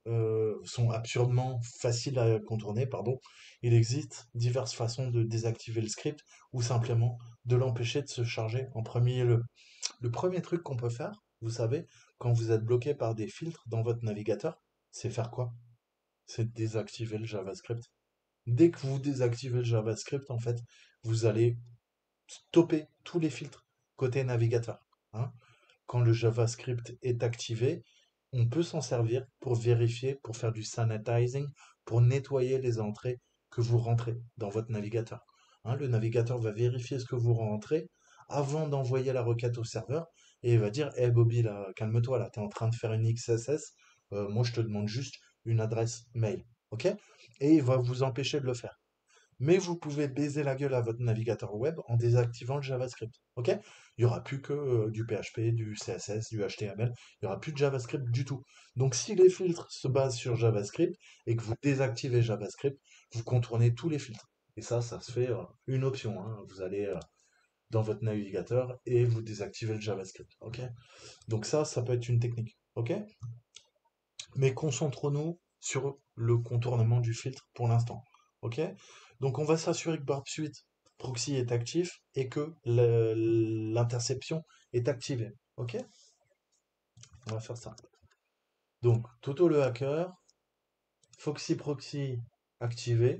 sont absurdement faciles à contourner, pardon. Il existe diverses façons de désactiver le script ou simplement de l'empêcher de se charger en premier lieu. Le premier truc qu'on peut faire, vous savez, quand vous êtes bloqué par des filtres dans votre navigateur, c'est faire quoi? C'est désactiver le JavaScript. Dès que vous désactivez le JavaScript, en fait, vous allez stopper tous les filtres côté navigateur, hein. Quand le JavaScript est activé, on peut s'en servir pour vérifier, pour faire du sanitizing, pour nettoyer les entrées que vous rentrez dans votre navigateur, hein. Le navigateur va vérifier ce que vous rentrez avant d'envoyer la requête au serveur et il va dire, hey Bobby, là, calme-toi, là, tu es en train de faire une XSS, moi je te demande juste une adresse mail, ok? Et il va vous empêcher de le faire. Mais vous pouvez baiser la gueule à votre navigateur web en désactivant le JavaScript. Ok? Il n'y aura plus que du PHP, du CSS, du HTML. Il n'y aura plus de JavaScript du tout. Donc si les filtres se basent sur JavaScript et que vous désactivez JavaScript, vous contournez tous les filtres. Et ça se fait une option, hein. Vous allez dans votre navigateur et vous désactivez le JavaScript. Ok? Donc ça peut être une technique. Ok? Mais concentrons-nous sur le contournement du filtre pour l'instant. Ok? Donc on va s'assurer que Burp Suite Proxy est actif et que l'interception est activée. Ok? On va faire ça. Donc Toto le hacker, Foxy Proxy activé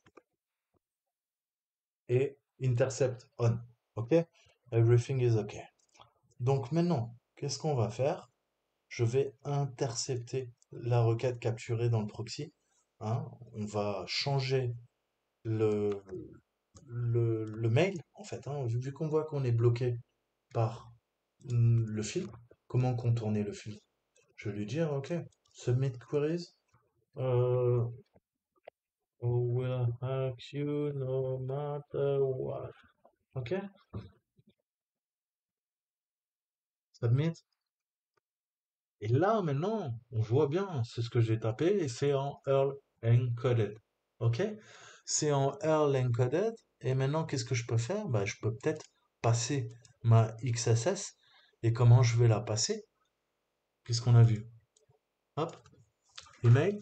et intercept on. Ok? Everything is ok. Donc maintenant, qu'est-ce qu'on va faire? Je vais intercepter la requête capturée dans le proxy, hein. On va changer le, le mail, en fait, hein. Vu qu'on voit qu'on est bloqué par le filtre, comment contourner le filtre? Je vais lui dire, OK, submit queries, euh, will hack you no matter what. OK, submit. Et là, maintenant, on voit bien, c'est ce que j'ai tapé, et c'est en Earl encoded. OK? C'est en Earl encoded, et maintenant, qu'est-ce que je peux faire? Bah, je peux peut-être passer ma XSS, et comment je vais la passer? Qu'est-ce qu'on a vu? Hop, email.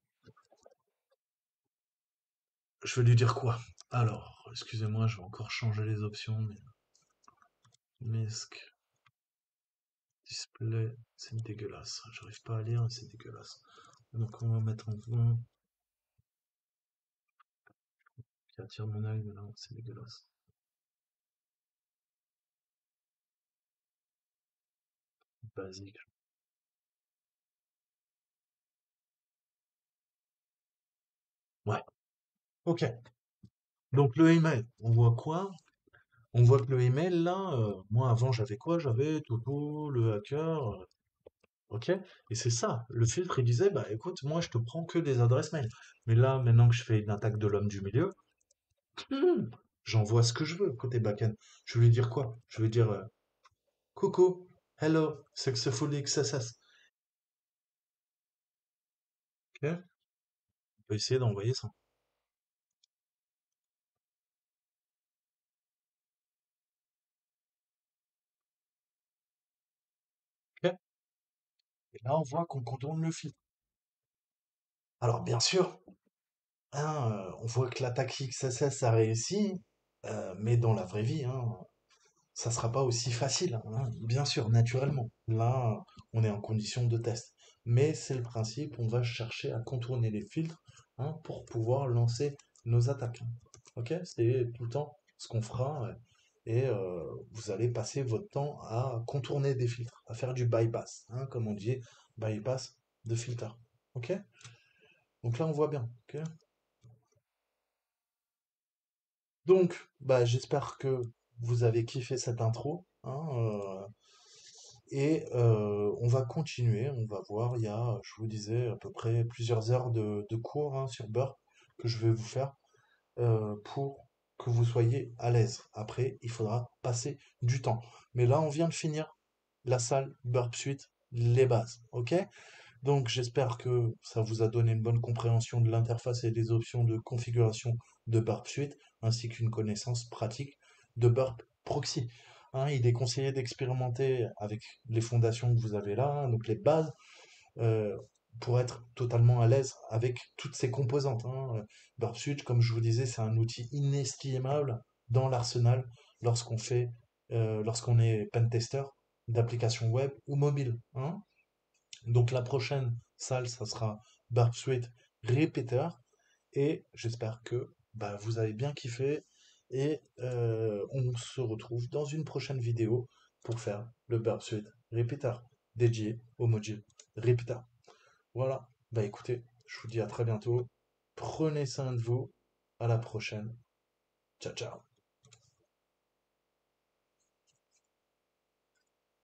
Je vais lui dire quoi? Alors, excusez-moi, je vais encore changer les options, mais Misk display, c'est dégueulasse. J'arrive pas à lire, c'est dégueulasse. Donc on va mettre en point qui attire mon œil, mais non, c'est dégueulasse. Basique. Ouais, ok. Donc le email, on voit quoi? On voit que le email là, moi avant j'avais quoi? J'avais Toto, le hacker, ok? Et c'est ça, le filtre il disait, bah écoute, moi je te prends que des adresses mail. Mais là, maintenant que je fais une attaque de l'homme du milieu, j'envoie ce que je veux côté backend. Je vais lui dire quoi? Je vais dire coucou, hello, successfully XSS. Ok? On peut essayer d'envoyer ça. Ok? Et là, on voit qu'on contourne le filtre. Alors, bien sûr, hein, on voit que l'attaque XSS a réussi, mais dans la vraie vie, hein, ça sera pas aussi facile, hein, bien sûr, naturellement. Là, on est en condition de test. Mais c'est le principe, on va chercher à contourner les filtres, hein, pour pouvoir lancer nos attaques, hein. Ok? C'est tout le temps ce qu'on fera. Et vous allez passer votre temps à contourner des filtres, à faire du bypass, hein, comme on dit, bypass de filtre. Ok? Donc là, on voit bien. Ok? Donc, bah, j'espère que vous avez kiffé cette intro, hein, et on va continuer, on va voir. Il y a, je vous disais, à peu près plusieurs heures de cours, hein, sur Burp que je vais vous faire pour que vous soyez à l'aise. Après, il faudra passer du temps. Mais là, on vient de finir la salle Burp Suite, les bases. Ok? Donc, j'espère que ça vous a donné une bonne compréhension de l'interface et des options de configuration de Burp Suite, ainsi qu'une connaissance pratique de Burp Proxy. Hein, il est conseillé d'expérimenter avec les fondations que vous avez là, hein, donc les bases. pour être totalement à l'aise avec toutes ces composantes, hein. Burp Suite, comme je vous disais, c'est un outil inestimable dans l'arsenal lorsqu'on fait, lorsqu'on est pentester d'applications web ou mobile, hein. Donc la prochaine salle, ça sera Burp Suite Repeater. Et j'espère que bah, vous avez bien kiffé. Et on se retrouve dans une prochaine vidéo pour faire le Burp Suite Repeater dédié au module Repeater. Voilà, bah écoutez, je vous dis à très bientôt. Prenez soin de vous. À la prochaine. Ciao, ciao.